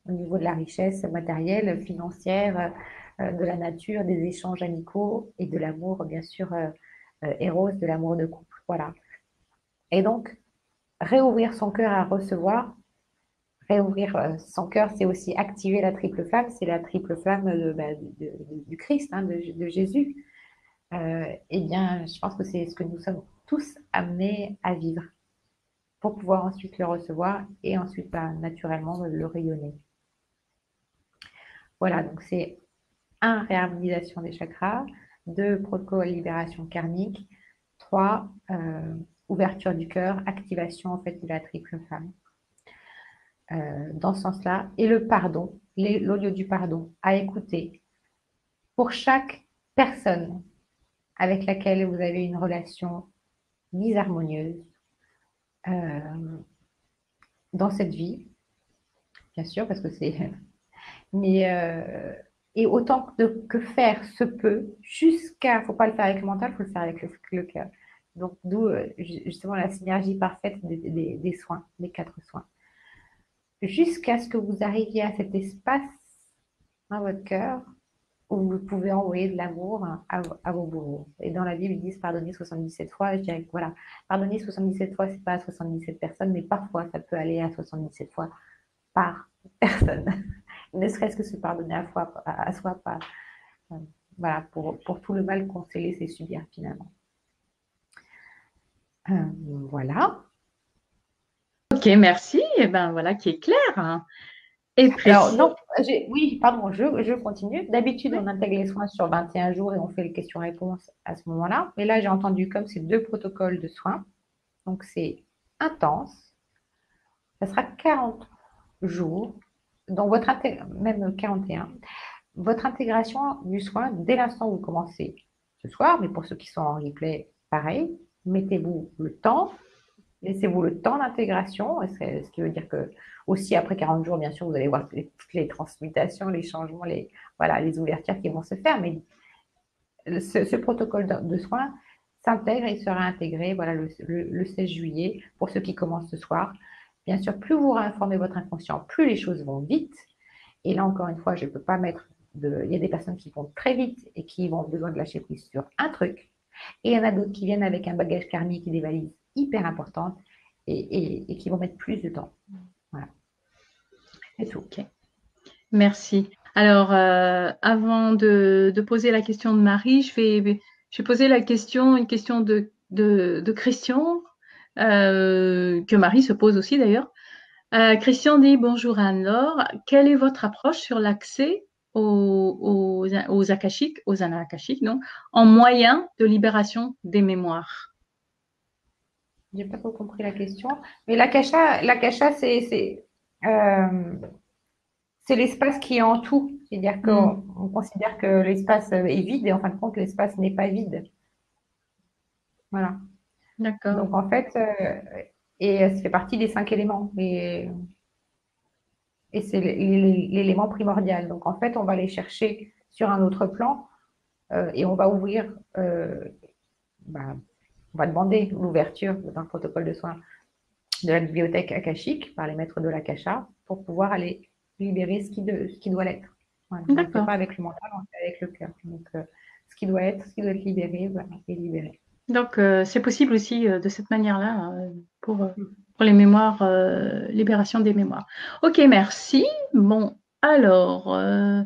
au niveau de la richesse matérielle, financière, euh, de la nature, des échanges amicaux et de l'amour, bien sûr, euh, euh, Eros, de l'amour de couple. Voilà. Et donc, réouvrir son cœur à recevoir, réouvrir euh, son cœur, c'est aussi activer la triple flamme, c'est la triple flamme de- bah, de- de- du Christ, hein, de, de Jésus. Euh, eh bien, je pense que c'est ce que nous sommes tous amenés à vivre pour pouvoir ensuite le recevoir et ensuite, bah, naturellement, le rayonner. Voilà, donc c'est un, réharmonisation des chakras, deux, protocole libération karmique, trois, euh, ouverture du cœur, activation en fait de la triple flamme. Euh, dans ce sens-là, et le pardon, les- l'audio du pardon à écouter pour chaque personne avec laquelle vous avez une relation disharmonieuse euh, dans cette vie, bien sûr, parce que c'est. Mais euh, et autant de, que faire se peut, jusqu'à. Faut pas le faire avec le mental, faut le faire avec le, le cœur. Donc, d'où euh, justement la synergie parfaite des, des, des soins, des quatre soins. Jusqu'à ce que vous arriviez à cet espace dans votre cœur où vous pouvez envoyer de l'amour à, à vos bourreaux. Et dans la Bible, ils disent pardonner soixante-dix-sept fois. Je dirais que voilà, pardonner soixante-dix-sept fois, c'est pas à soixante-dix-sept personnes, mais parfois ça peut aller à soixante-dix-sept fois par personne. Ne serait-ce que se pardonner à, fois, à, à soi, pas, euh, voilà, pour, pour tout le mal qu'on s'est laissé subir finalement. Euh, voilà. Ok, merci. Et ben voilà qui est clair, hein, et Alors, précis. non, oui, pardon, je, je continue. D'habitude, Oui. on intègre les soins sur vingt et un jours et on fait les questions-réponses à ce moment-là. Mais là, j'ai entendu comme c'est deux protocoles de soins. Donc, c'est intense. Ça sera quarante jours. Donc, votre inté- même quarante et un. Votre intégration du soin, dès l'instant où vous commencez ce soir, mais pour ceux qui sont en replay, pareil, mettez-vous le temps, laissez-vous le temps d'intégration, ce qui veut dire que aussi après quarante jours, bien sûr, vous allez voir les, toutes les transmutations, les changements, les, voilà, les ouvertures qui vont se faire, mais ce, ce protocole de, de soins s'intègre et sera intégré voilà, le, le, le seize juillet pour ceux qui commencent ce soir. Bien sûr, plus vous réinformez votre inconscient, plus les choses vont vite. Et là, encore une fois, je ne peux pas mettre de. Il y a des personnes qui vont très vite et qui vont besoin de lâcher prise sur un truc. Et il y en a d'autres qui viennent avec un bagage karmique et des valises hyper importantes et, et, et qui vont mettre plus de temps. Voilà. C'est tout. Ok, merci. Alors, euh, avant de, de poser la question de Marie, je vais, je vais poser la question, une question de, de, de Christian, euh, que Marie se pose aussi d'ailleurs. Euh, Christian dit: bonjour Anne-Laure, quelle est votre approche sur l'accès aux, aux, aux akashiques, aux annales akashiques, non, en moyen de libération des mémoires? Je n'ai pas trop compris la question. Mais l'akasha, l'akasha c'est, c'est, euh, c'est l'espace qui est en tout. C'est-à-dire Hmm, qu'on on considère que l'espace est vide et en fin de compte, l'espace n'est pas vide. Voilà. d'accord, Donc en fait, euh, et ça fait partie des cinq éléments. Et Et c'est l'élément primordial. Donc, en fait, on va aller chercher sur un autre plan euh, et on va ouvrir, euh, bah, on va demander l'ouverture dans le protocole de soins de la bibliothèque akashique par les maîtres de l'akasha pour pouvoir aller libérer ce qui, de, ce qui doit l'être. Voilà. On ne le fait d'accord. pas avec le mental, on le fait avec le cœur. Donc, euh, ce qui doit être, ce qui doit être libéré, voilà, est libéré. Donc, euh, c'est possible aussi euh, de cette manière-là euh, pour, euh, pour les mémoires, euh, libération des mémoires. Ok, merci. Bon, alors, euh,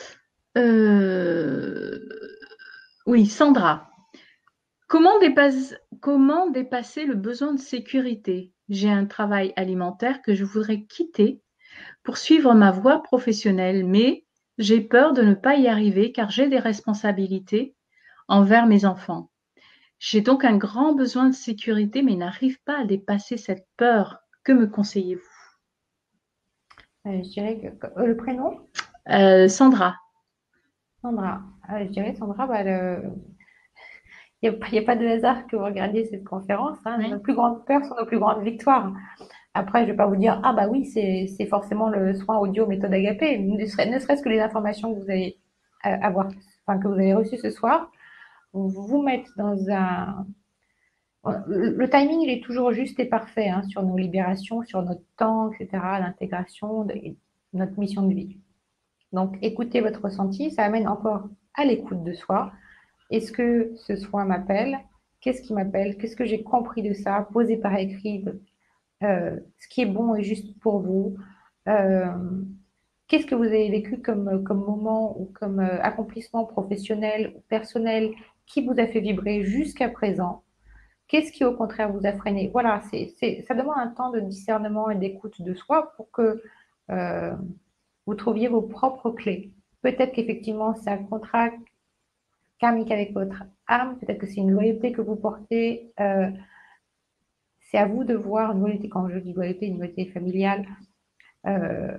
euh, oui, Sandra, comment, dépasse- comment dépasser le besoin de sécurité? J'ai un travail alimentaire que je voudrais quitter pour suivre ma voie professionnelle, mais j'ai peur de ne pas y arriver car j'ai des responsabilités envers mes enfants. J'ai donc un grand besoin de sécurité, mais n'arrive pas à dépasser cette peur. Que me conseillez-vous? Euh, je dirais que euh, le prénom, Euh, Sandra. Sandra. Euh, je dirais Sandra, bah, le, il n'y a, il y a pas de hasard que vous regardiez cette conférence. Hein. Nos Oui. plus grandes peurs sont nos plus grandes victoires. Après, je ne vais pas vous dire, ah bah oui, c'est c'est forcément le soin audio méthode Agapé. Ne serait- ne serait-ce que les informations que vous allez euh, avoir, enfin, que vous avez reçues ce soir, vous vous mettre dans un. Le, le timing, il est toujours juste et parfait hein, sur nos libérations, sur notre temps, et cetera, l'intégration. notre mission de vie. Donc, écoutez votre ressenti, ça amène encore à l'écoute de soi. Est-ce que ce soi m'appelle? Qu'est-ce qui m'appelle? Qu'est-ce que j'ai compris de ça? Posez par écrit euh, ce qui est bon et juste pour vous. Euh, Qu'est-ce que vous avez vécu comme, comme moment ou comme euh, accomplissement professionnel ou personnel qui vous a fait vibrer jusqu'à présent? Qu'est-ce qui, au contraire, vous a freiné? Voilà, c'est, c'est, ça demande un temps de discernement et d'écoute de soi pour que euh, vous trouviez vos propres clés. Peut-être qu'effectivement, c'est un contrat karmique avec votre âme, peut-être que c'est une loyauté que vous portez. Euh, c'est à vous de voir une loyauté, quand je dis loyauté, une loyauté familiale. Euh,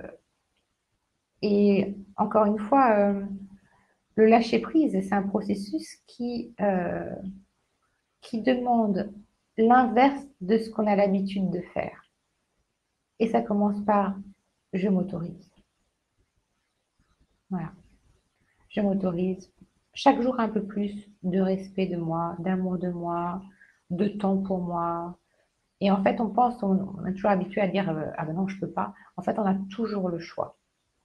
et encore une fois, euh, le lâcher-prise, c'est un processus qui, euh, qui demande l'inverse de ce qu'on a l'habitude de faire. Et ça commence par je m'autorise. Voilà. Je m'autorise chaque jour un peu plus de respect de moi, d'amour de moi, de temps pour moi. Et en fait, on pense, on, on est toujours habitué à dire euh, ah ben non, je peux pas. En fait, on a toujours le choix.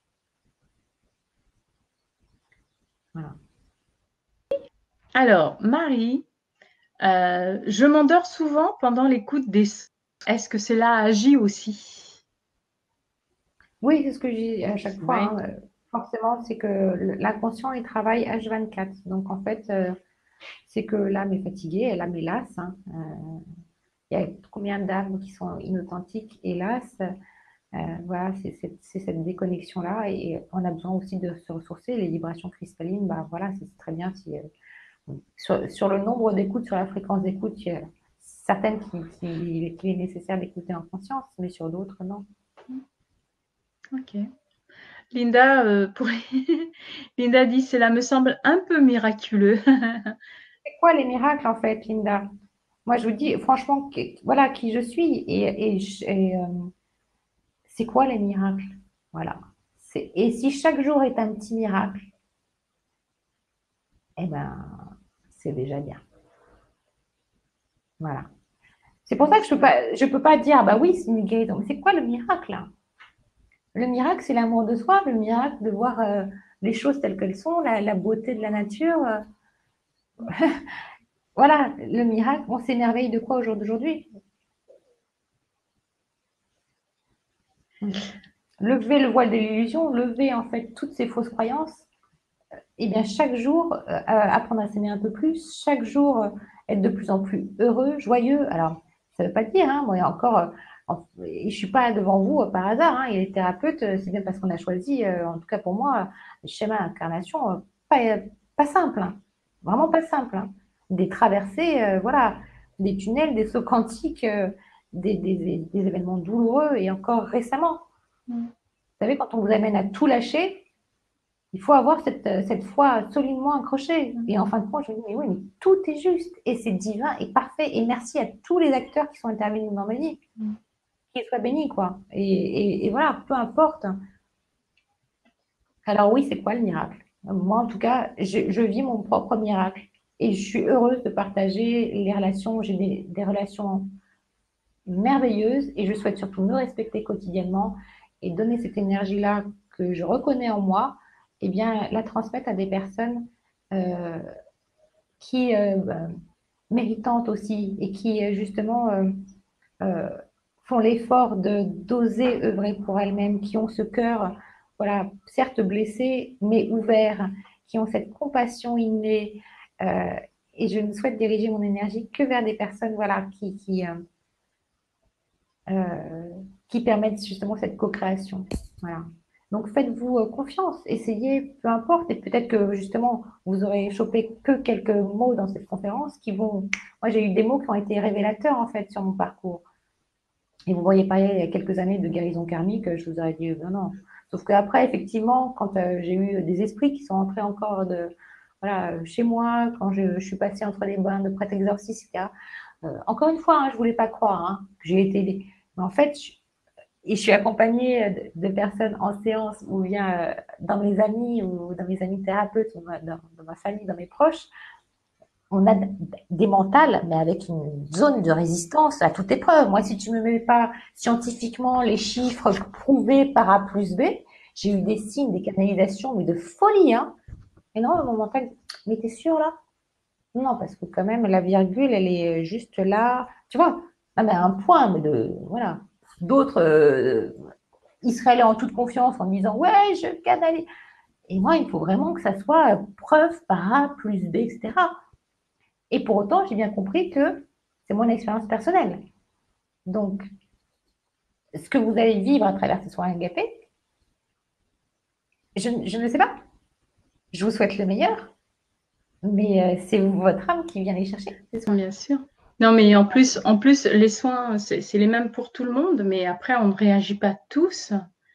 Voilà. Alors, Marie, euh, je m'endors souvent pendant l'écoute des sons. Est-ce que cela agit aussi? Oui, c'est ce que je dis à chaque fois. Oui. Hein. Euh, Forcément, c'est que le- l'inconscient, il travaille H vingt-quatre. Donc, en fait, euh, c'est que l'âme est fatiguée, l'âme est lasse. Hein. Euh, il y a combien d'âmes qui sont inauthentiques, hélas. Euh, voilà, c'est c'est- c'est cette déconnexion-là. Et on a besoin aussi de se ressourcer. Les vibrations cristallines, bah, voilà, c'est très bien. Si, euh, sur, sur le nombre d'écoutes, sur la fréquence d'écoute, il y a certaines qui, qui, qu'il est nécessaire d'écouter en conscience, mais sur d'autres, non. Ok. Linda, euh, pour... Linda dit, cela me semble un peu miraculeux. C'est quoi les miracles, en fait, Linda? Moi, je vous dis, franchement, que- voilà qui je suis. Et, et, je- et, euh, c'est quoi les miracles? Voilà. C'est- Et si chaque jour est un petit miracle, eh ben, c'est déjà bien. Voilà. C'est pour ça que je peux pas, je peux pas dire, ah bah oui, c'est une guérison. Mais c'est quoi le miracle, là? Le miracle, c'est l'amour de soi, le miracle de voir euh, les choses telles qu'elles sont, la, la beauté de la nature. euh. Voilà, le miracle. On s'émerveille de quoi au jour d'aujourd'hui? Lever le voile de l'illusion, lever en fait toutes ces fausses croyances. Et bien chaque jour, euh, apprendre à s'aimer un peu plus, chaque jour euh, être de plus en plus heureux, joyeux. Alors, ça ne veut pas dire, hein, moi encore, euh, en- et je ne suis pas devant vous euh, par hasard, hein, et les thérapeutes, euh, c'est bien parce qu'on a choisi, euh, en tout cas pour moi, le schéma d'incarnation, euh, pas, euh, pas simple, hein, vraiment pas simple. Hein. Des traversées, euh, voilà, des tunnels, des sauts quantiques, euh, des, des, des, des événements douloureux, et encore récemment. Mm. Vous savez, quand on vous amène à tout lâcher, il faut avoir cette, cette foi solidement accrochée. Et en fin de compte, je me dis, mais oui, mais tout est juste. Et c'est divin et parfait. Et merci à tous les acteurs qui sont intervenus dans ma vie. Mm. Qu'ils soient bénis, quoi. Et, et, et voilà, peu importe. Alors oui, c'est quoi le miracle? Moi, en tout cas, je, je vis mon propre miracle. Et je suis heureuse de partager les relations. J'ai des, des relations merveilleuses. Et je souhaite surtout me respecter quotidiennement et donner cette énergie-là que je reconnais en moi, et bien, la transmettre à des personnes euh, qui euh, bah, méritantes aussi et qui euh, justement euh, euh, font l'effort de d'oser œuvrer pour elles-mêmes, qui ont ce cœur, voilà, certes blessé, mais ouvert, qui ont cette compassion innée. Euh, et je ne souhaite diriger mon énergie que vers des personnes, voilà, qui qui, euh, euh, qui permettent justement cette co-création. Voilà. Donc faites-vous euh, confiance, essayez, peu importe, et peut-être que justement vous aurez chopé que quelques mots dans cette conférence qui vont. Moi j'ai eu des mots qui ont été révélateurs en fait sur mon parcours. Et vous voyez pas il y a quelques années de guérison karmique, je vous aurais dit non, non. Sauf qu'après, effectivement, quand euh, j'ai eu des esprits qui sont entrés encore de, voilà, chez moi, quand je, je suis passée entre les mains de prêtre exorciste, euh, encore une fois, hein, je ne voulais pas croire hein, que j'ai été aidée. Mais en fait, je, et je suis accompagnée de, de personnes en séance ou bien euh, dans mes amis ou dans mes amis thérapeutes ou dans, dans ma famille, dans mes proches, on a des mentales, mais avec une zone de résistance à toute épreuve. Moi, si tu ne me mets pas scientifiquement les chiffres prouvés par A plus B, J'ai eu des signes, des canalisations, mais de folie, hein. Et non, mon mental, mais t'es sûr là? Non, parce que quand même, la virgule, elle est juste là. Tu vois? Ah, mais un point, mais de. Voilà. D'autres, euh, ils seraient allés en toute confiance en disant, ouais, je canalise. Et moi, il faut vraiment que ça soit preuve par A plus B, et cetera. Et pour autant, j'ai bien compris que c'est mon expérience personnelle. Donc, ce que vous allez vivre à travers ces soins agapés, je, je ne sais pas. Je vous souhaite le meilleur, mais euh, c'est votre âme qui vient les chercher, ces soins. Bien sûr. Non, mais en plus, en plus les soins, c'est c'est les mêmes pour tout le monde, mais après, on ne réagit pas tous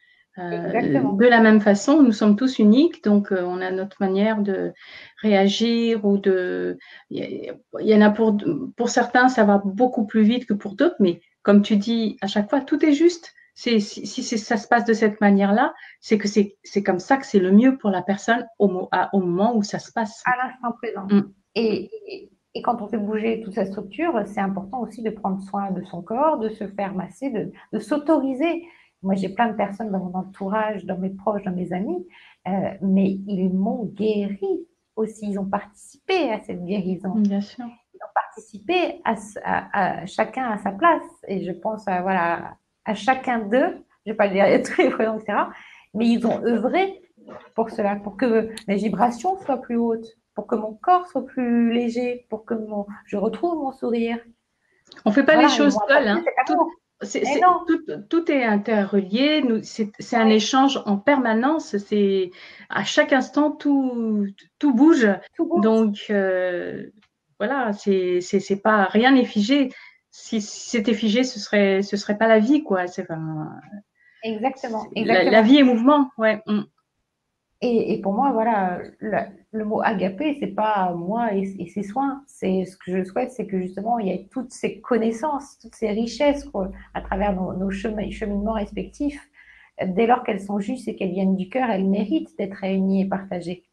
euh, Exactement. de la même façon. Nous sommes tous uniques, donc euh, on a notre manière de réagir ou de. Il y, il y en a pour, pour certains, ça va beaucoup plus vite que pour d'autres, mais comme tu dis, à chaque fois, tout est juste. C'est, si si c'est- ça se passe de cette manière-là, c'est que c'est c'est comme ça que c'est le mieux pour la personne au, mo- à- au moment où ça se passe. À l'instant présent. Mm. Et, et, et quand on fait bouger toute sa structure, c'est important aussi de prendre soin de son corps, de se faire masser, de, de s'autoriser. Moi, j'ai plein de personnes dans mon entourage, dans mes proches, dans mes amis, euh, mais ils m'ont guéri aussi. Ils ont participé à cette guérison. Bien sûr. Ils ont participé à, à, à chacun à sa place. Et je pense à, voilà, à chacun d'eux, je ne vais pas le dire à tous les prénoms, et cetera, mais ils ont œuvré pour cela, pour que mes vibrations soient plus hautes, pour que mon corps soit plus léger, pour que mon, je retrouve mon sourire. On ne fait pas les Voilà, ils choses m'ont seuls, apporté hein. cet Tout, amour. c'est, Mais c'est- non, tout, tout est interrelié. Nous, c'est, c'est un ouais, échange en permanence. C'est à chaque instant tout, tout bouge. tout bouge. Donc euh, voilà, c'est, c'est, c'est pas rien n'est figé. Si, si c'était figé, ce serait, ce serait pas la vie, quoi. C'est, enfin, Exactement, c'est- la, la exactement. vie est mouvement, ouais. Mm. Et, et pour moi, voilà, le, le mot agapé, c'est pas moi et, et ses soins. C'est ce que je souhaite, c'est que justement, il y ait toutes ces connaissances, toutes ces richesses quoi, à travers nos, nos chemin- cheminements respectifs. Dès lors qu'elles sont justes et qu'elles viennent du cœur, elles méritent d'être réunies et partagées.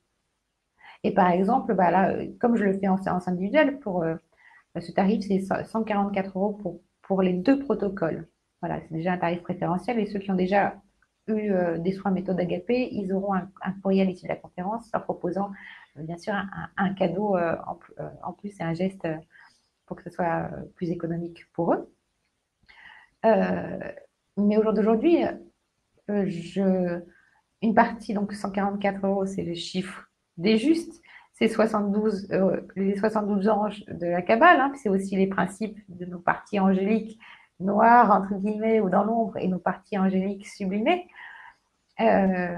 Et par exemple, bah là, euh, comme je le fais en séance individuelle, pour euh, ce tarif, c'est cent quarante-quatre euros pour, pour les deux protocoles. Voilà, c'est déjà un tarif préférentiel. Et ceux qui ont déjà eu euh, des soins méthode agapé, ils auront un, un courrier à l'issue de la conférence leur proposant, euh, bien sûr, un, un cadeau euh, en, euh, en, plus et un geste euh, pour que ce soit euh, plus économique pour eux. Euh, mais au jour d'aujourd'hui, euh, je, une partie, donc cent quarante-quatre euros, c'est le chiffre des justes. C'est soixante-douze, euh, les soixante-douze anges de la Kabbale, hein, c'est aussi les principes de nos parties angéliques noires, entre guillemets, ou dans l'ombre, et nos parties angéliques sublimées. Euh,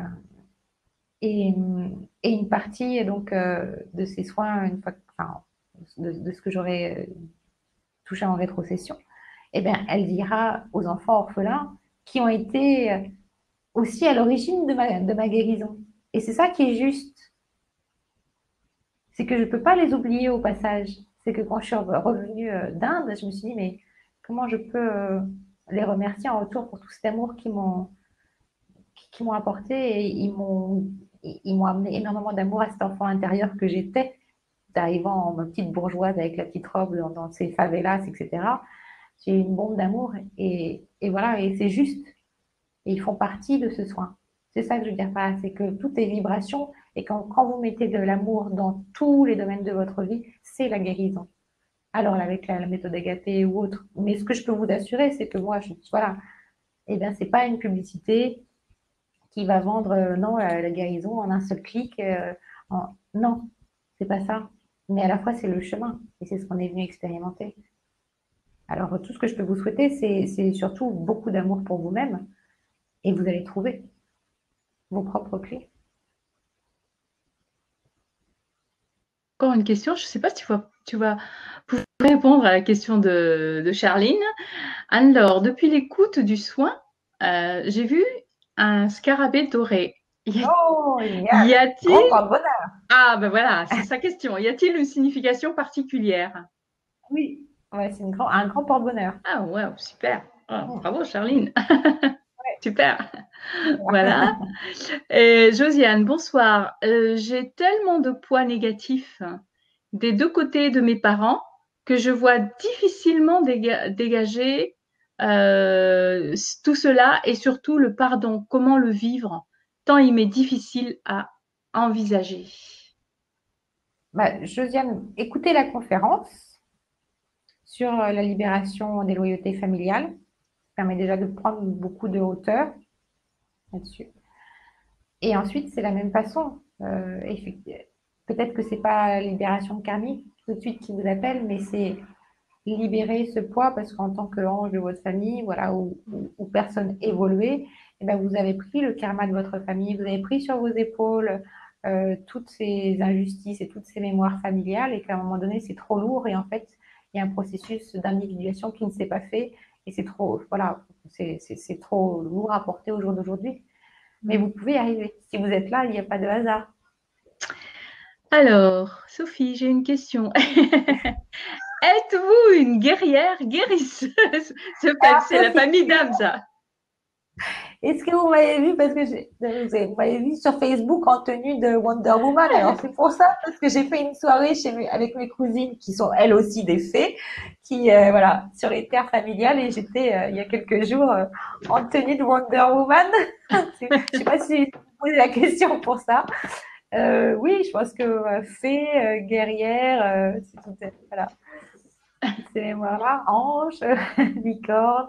et, et, une partie donc euh, de ces soins, une fois, enfin, de, de, ce que j'aurais touché en rétrocession, eh bien, elle dira aux enfants orphelins qui ont été aussi à l'origine de ma, de ma guérison. Et c'est ça qui est juste. C'est que je ne peux pas les oublier au passage. C'est que quand je suis revenue euh, d'Inde, je me suis dit, mais comment je peux euh, les remercier en retour pour tout cet amour qu'ils m'ont qui m'ont apporté et ils m'ont ils m'ont amené énormément d'amour à cet enfant intérieur que j'étais, arrivant en ma petite bourgeoise avec la petite robe dans, dans ces favelas, et cetera. J'ai eu une bombe d'amour et, et voilà, et c'est juste. Et ils font partie de ce soin. C'est ça que je veux dire par là, c'est que tout est vibration et quand, quand vous mettez de l'amour dans tous les domaines de votre vie, c'est la guérison. Alors avec la, la méthode Agapé ou autre. Mais ce que je peux vous assurer, c'est que moi, je, voilà, eh bien, c'est pas une publicité qui va vendre euh, non la, la, guérison en un seul clic. Euh, en... Non, c'est pas ça. Mais à la fois, c'est le chemin et c'est ce qu'on est venu expérimenter. Alors tout ce que je peux vous souhaiter, c'est surtout beaucoup d'amour pour vous-même et vous allez trouver vos propres clés. Encore une question, je ne sais pas si tu vas, tu vas pouvoir répondre à la question de, de Charline. Alors, depuis l'écoute du soin, euh, j'ai vu un scarabée doré. Y Oh, génial! a-t-il... Grand porte-bonheur! Ah, ben voilà, c'est sa question. Y a-t-il une signification particulière? Oui, ouais, c'est grand, un grand porte-bonheur. Ah, ouais, super. Oh, Mmh. bravo, Charline. Ouais. Super. Voilà. Et Josiane, bonsoir. Euh, j'ai tellement de poids négatifs des deux côtés de mes parents que je vois difficilement déga dégager euh, tout cela et surtout le pardon. Comment le vivre? tant il m'est difficile à envisager. Bah, Josiane, écoutez la conférence sur euh, la libération des loyautés familiales. Ça permet déjà de prendre beaucoup de hauteur là-dessus. Et ensuite, c'est la même façon. Euh, effectivement, peut-être que c'est pas libération karmique tout de suite qui vous appelle, mais c'est libérer ce poids parce qu'en tant qu'ange de votre famille, voilà, ou, ou- ou personne évoluée, eh ben, vous avez pris le karma de votre famille, vous avez pris sur vos épaules euh, toutes ces injustices et toutes ces mémoires familiales et qu'à un moment donné, c'est trop lourd et en fait, il y a un processus d'individuation qui ne s'est pas fait et c'est trop, voilà, c'est c'est- c'est trop lourd à porter au jour d'aujourd'hui. Mais vous pouvez y arriver. Si vous êtes là, il n'y a pas de hasard. Alors, Sophie, j'ai une question. Êtes-vous une guerrière guérisseuse? Alors, C'est la Sophie, famille d'âme, ça. est-ce que vous m'avez vu parce que j'ai- vous avez- vous m'avez vu sur Facebook en tenue de Wonder Woman? Alors c'est pour ça parce que j'ai fait une soirée chez mes- avec mes cousines qui sont elles aussi des fées, qui euh, voilà sur les terres familiales et j'étais euh, il y a quelques jours euh, en tenue de Wonder Woman. Je sais pas si vous posez la question pour ça. Euh, oui, je pense que euh, fée, euh, guerrière, euh, c'est tout, voilà, c'est les là, ange, licorne.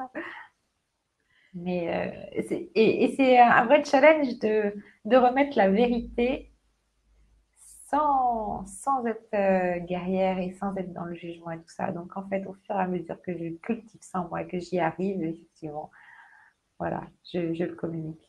Mais euh, c'est- et, et c'est un vrai challenge de, de remettre la vérité sans, sans être euh, guerrière et sans être dans le jugement et tout ça. Donc en fait, au fur et à mesure que je cultive ça en moi et que j'y arrive, effectivement, voilà, je, je le communique.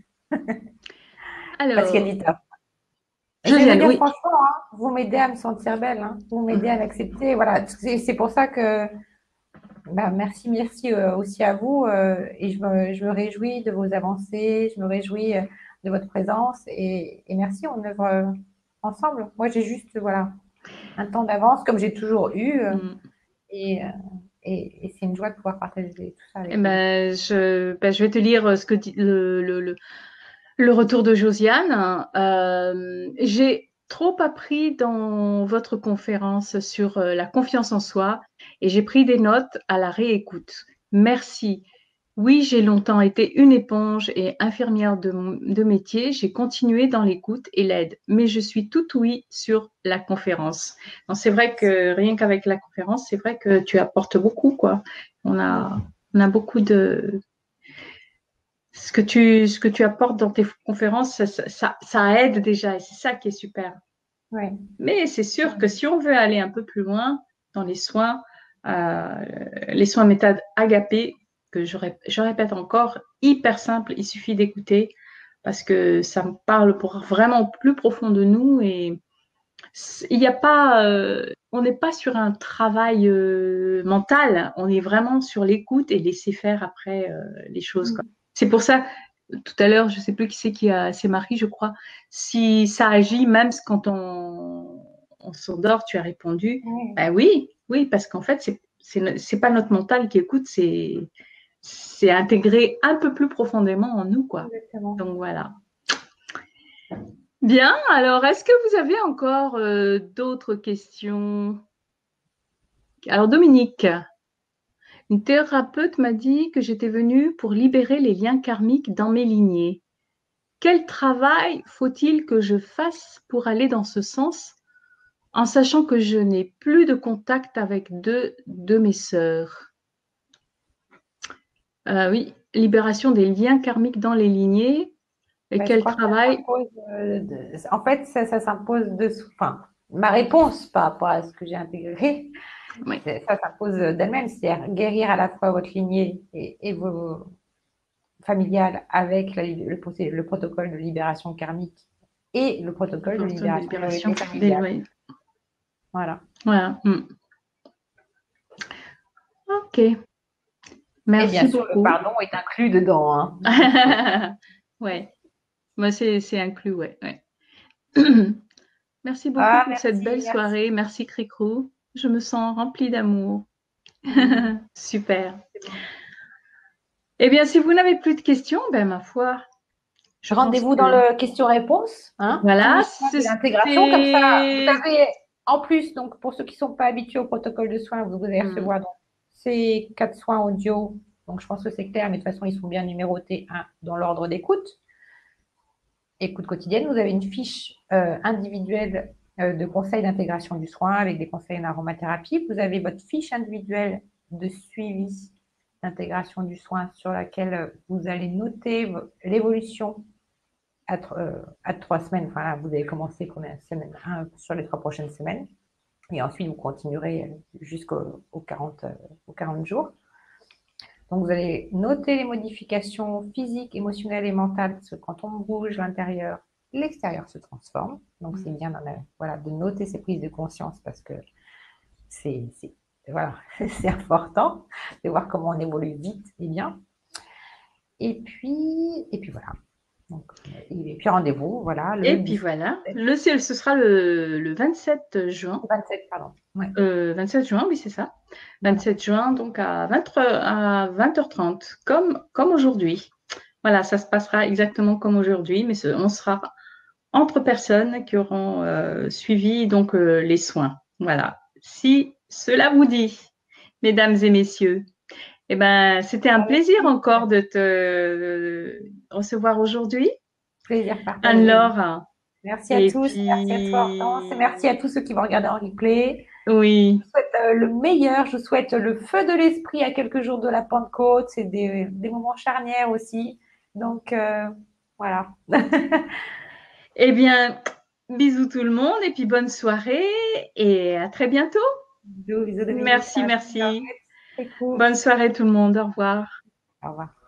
Parce qu'il y a Alors, du taf. Et je vais vous Josiane, dire oui. franchement, hein, vous m'aidez à me sentir belle, hein, vous m'aidez à l'accepter. Voilà, c'est c'est pour ça que bah, merci, merci euh, aussi à vous. Euh, et je me, je me réjouis de vos avancées, je me réjouis euh, de votre présence. Et, et merci, on œuvre euh, ensemble. Moi, j'ai juste voilà, un temps d'avance, comme j'ai toujours eu. euh, Mm. et euh, et, et c'est une joie de pouvoir partager tout ça Eh avec vous. ben, je, ben, je vais te lire ce que dit le, le, le- le retour de Josiane. Euh, j'ai trop appris dans votre conférence sur euh, la confiance en soi et j'ai pris des notes à la réécoute. Merci. Oui, j'ai longtemps été une éponge et infirmière de, mon- de métier. J'ai continué dans l'écoute et l'aide, mais je suis tout oui sur la conférence. Donc, c'est vrai que rien qu'avec la conférence, c'est vrai que tu apportes beaucoup, quoi. On a, on a beaucoup de, ce que tu, ce que tu apportes dans tes conférences, ça, ça, ça aide déjà et c'est ça qui est super. Ouais. Mais c'est sûr que si on veut aller un peu plus loin dans les soins, euh, les soins méthode agapé, que je, rép je répète encore, hyper simple, il suffit d'écouter parce que ça me parle pour vraiment plus profond de nous et il n'y a pas, euh, on n'est pas sur un travail euh, mental, on est vraiment sur l'écoute et laisser faire après euh, les choses. C'est pour ça, tout à l'heure, je ne sais plus qui c'est qui a, c'est Marie, je crois, si ça agit même quand on, on s'endort, tu as répondu, Ouais. ben oui, oui, parce qu'en fait, c'est c'est c'est pas notre mental qui écoute, c'est c'est intégré un peu plus profondément en nous, quoi. Exactement. Donc voilà. Bien, alors est-ce que vous avez encore euh, d'autres questions? Alors Dominique, une thérapeute m'a dit que j'étais venue pour libérer les liens karmiques dans mes lignées. Quel travail faut-il que je fasse pour aller dans ce sens, en sachant que je n'ai plus de contact avec deux de mes sœurs? Euh, oui, libération des liens karmiques dans les lignées. Et Ben, je quel crois que ça travail? s'impose. euh, de- En fait, ça, ça s'impose de. Enfin, ma réponse par rapport à ce que j'ai intégré, Oui, c'est- ça s'impose d'elle-même, c'est-à-dire guérir à la fois votre lignée et, et vos familiales avec la- le, procé- le protocole de libération karmique et le protocole de de libération de libération loyauté des familiale. lois. Voilà. Voilà. Mm. Ok, Et bien merci sûr, le beaucoup. pardon est inclus dedans, hein. Ouais, moi c'est c'est inclus, ouais, ouais. Merci beaucoup Ah, pour cette belle merci, merci. soirée. Merci Cricrou. Je me sens remplie d'amour. Mm, Super. c'est bon. Eh bien, si vous n'avez plus de questions, ben ma foi, je pense Rendez-vous dans que le question-réponse, hein, tout voilà, soin de l'intégration. Comme ça, vous c'était avez, en plus, donc pour ceux qui ne sont pas habitués au protocole de soins, vous allez hmm, recevoir donc, ces quatre soins audio. Donc, je pense que c'est clair, mais de toute façon, ils sont bien numérotés, hein, dans l'ordre d'écoute. écoute quotidienne, vous avez une fiche euh, individuelle euh, de conseils d'intégration du soin avec des conseils en aromathérapie. Vous avez votre fiche individuelle de suivi d'intégration du soin sur laquelle euh, vous allez noter l'évolution à, euh, à trois semaines. Enfin, là, vous avez commencé combien de semaines hein, sur les trois prochaines semaines. Et ensuite, vous continuerez jusqu'aux aux quarante, euh, aux quarante jours. Donc, vous allez noter les modifications physiques, émotionnelles et mentales, parce que quand on bouge l'intérieur, l'extérieur se transforme. Donc, c'est bien voilà, de noter ces prises de conscience parce que c'est voilà, c'est important de voir comment on évolue vite et bien. Et puis, et puis voilà. Donc, et puis rendez-vous, voilà. Le et puis voilà, le, ce sera le, le vingt-sept juin. vingt-sept, pardon. Ouais. Euh, vingt-sept juin, oui, c'est ça. vingt-sept voilà. juin, donc à, vingt, à vingt heures trente, comme, comme aujourd'hui. Voilà, ça se passera exactement comme aujourd'hui, mais ce, on sera entre personnes qui auront euh, suivi donc euh, les soins. Voilà. Si cela vous dit, mesdames et messieurs, eh ben, c'était un plaisir encore de te recevoir aujourd'hui. Plaisir partagé. Anne-Laure. Merci à tous, puis... merci à toi Hortense, et merci à tous ceux qui vont regarder en replay. Oui. Je vous souhaite euh, le meilleur, je vous souhaite le feu de l'esprit à quelques jours de la Pentecôte, c'est des, des moments charnières aussi. Donc euh, voilà. Eh bien, bisous tout le monde et puis bonne soirée et à très bientôt. Bisous, bisous de merci, merci. Cool. Bonne soirée tout le monde, au revoir. Au revoir.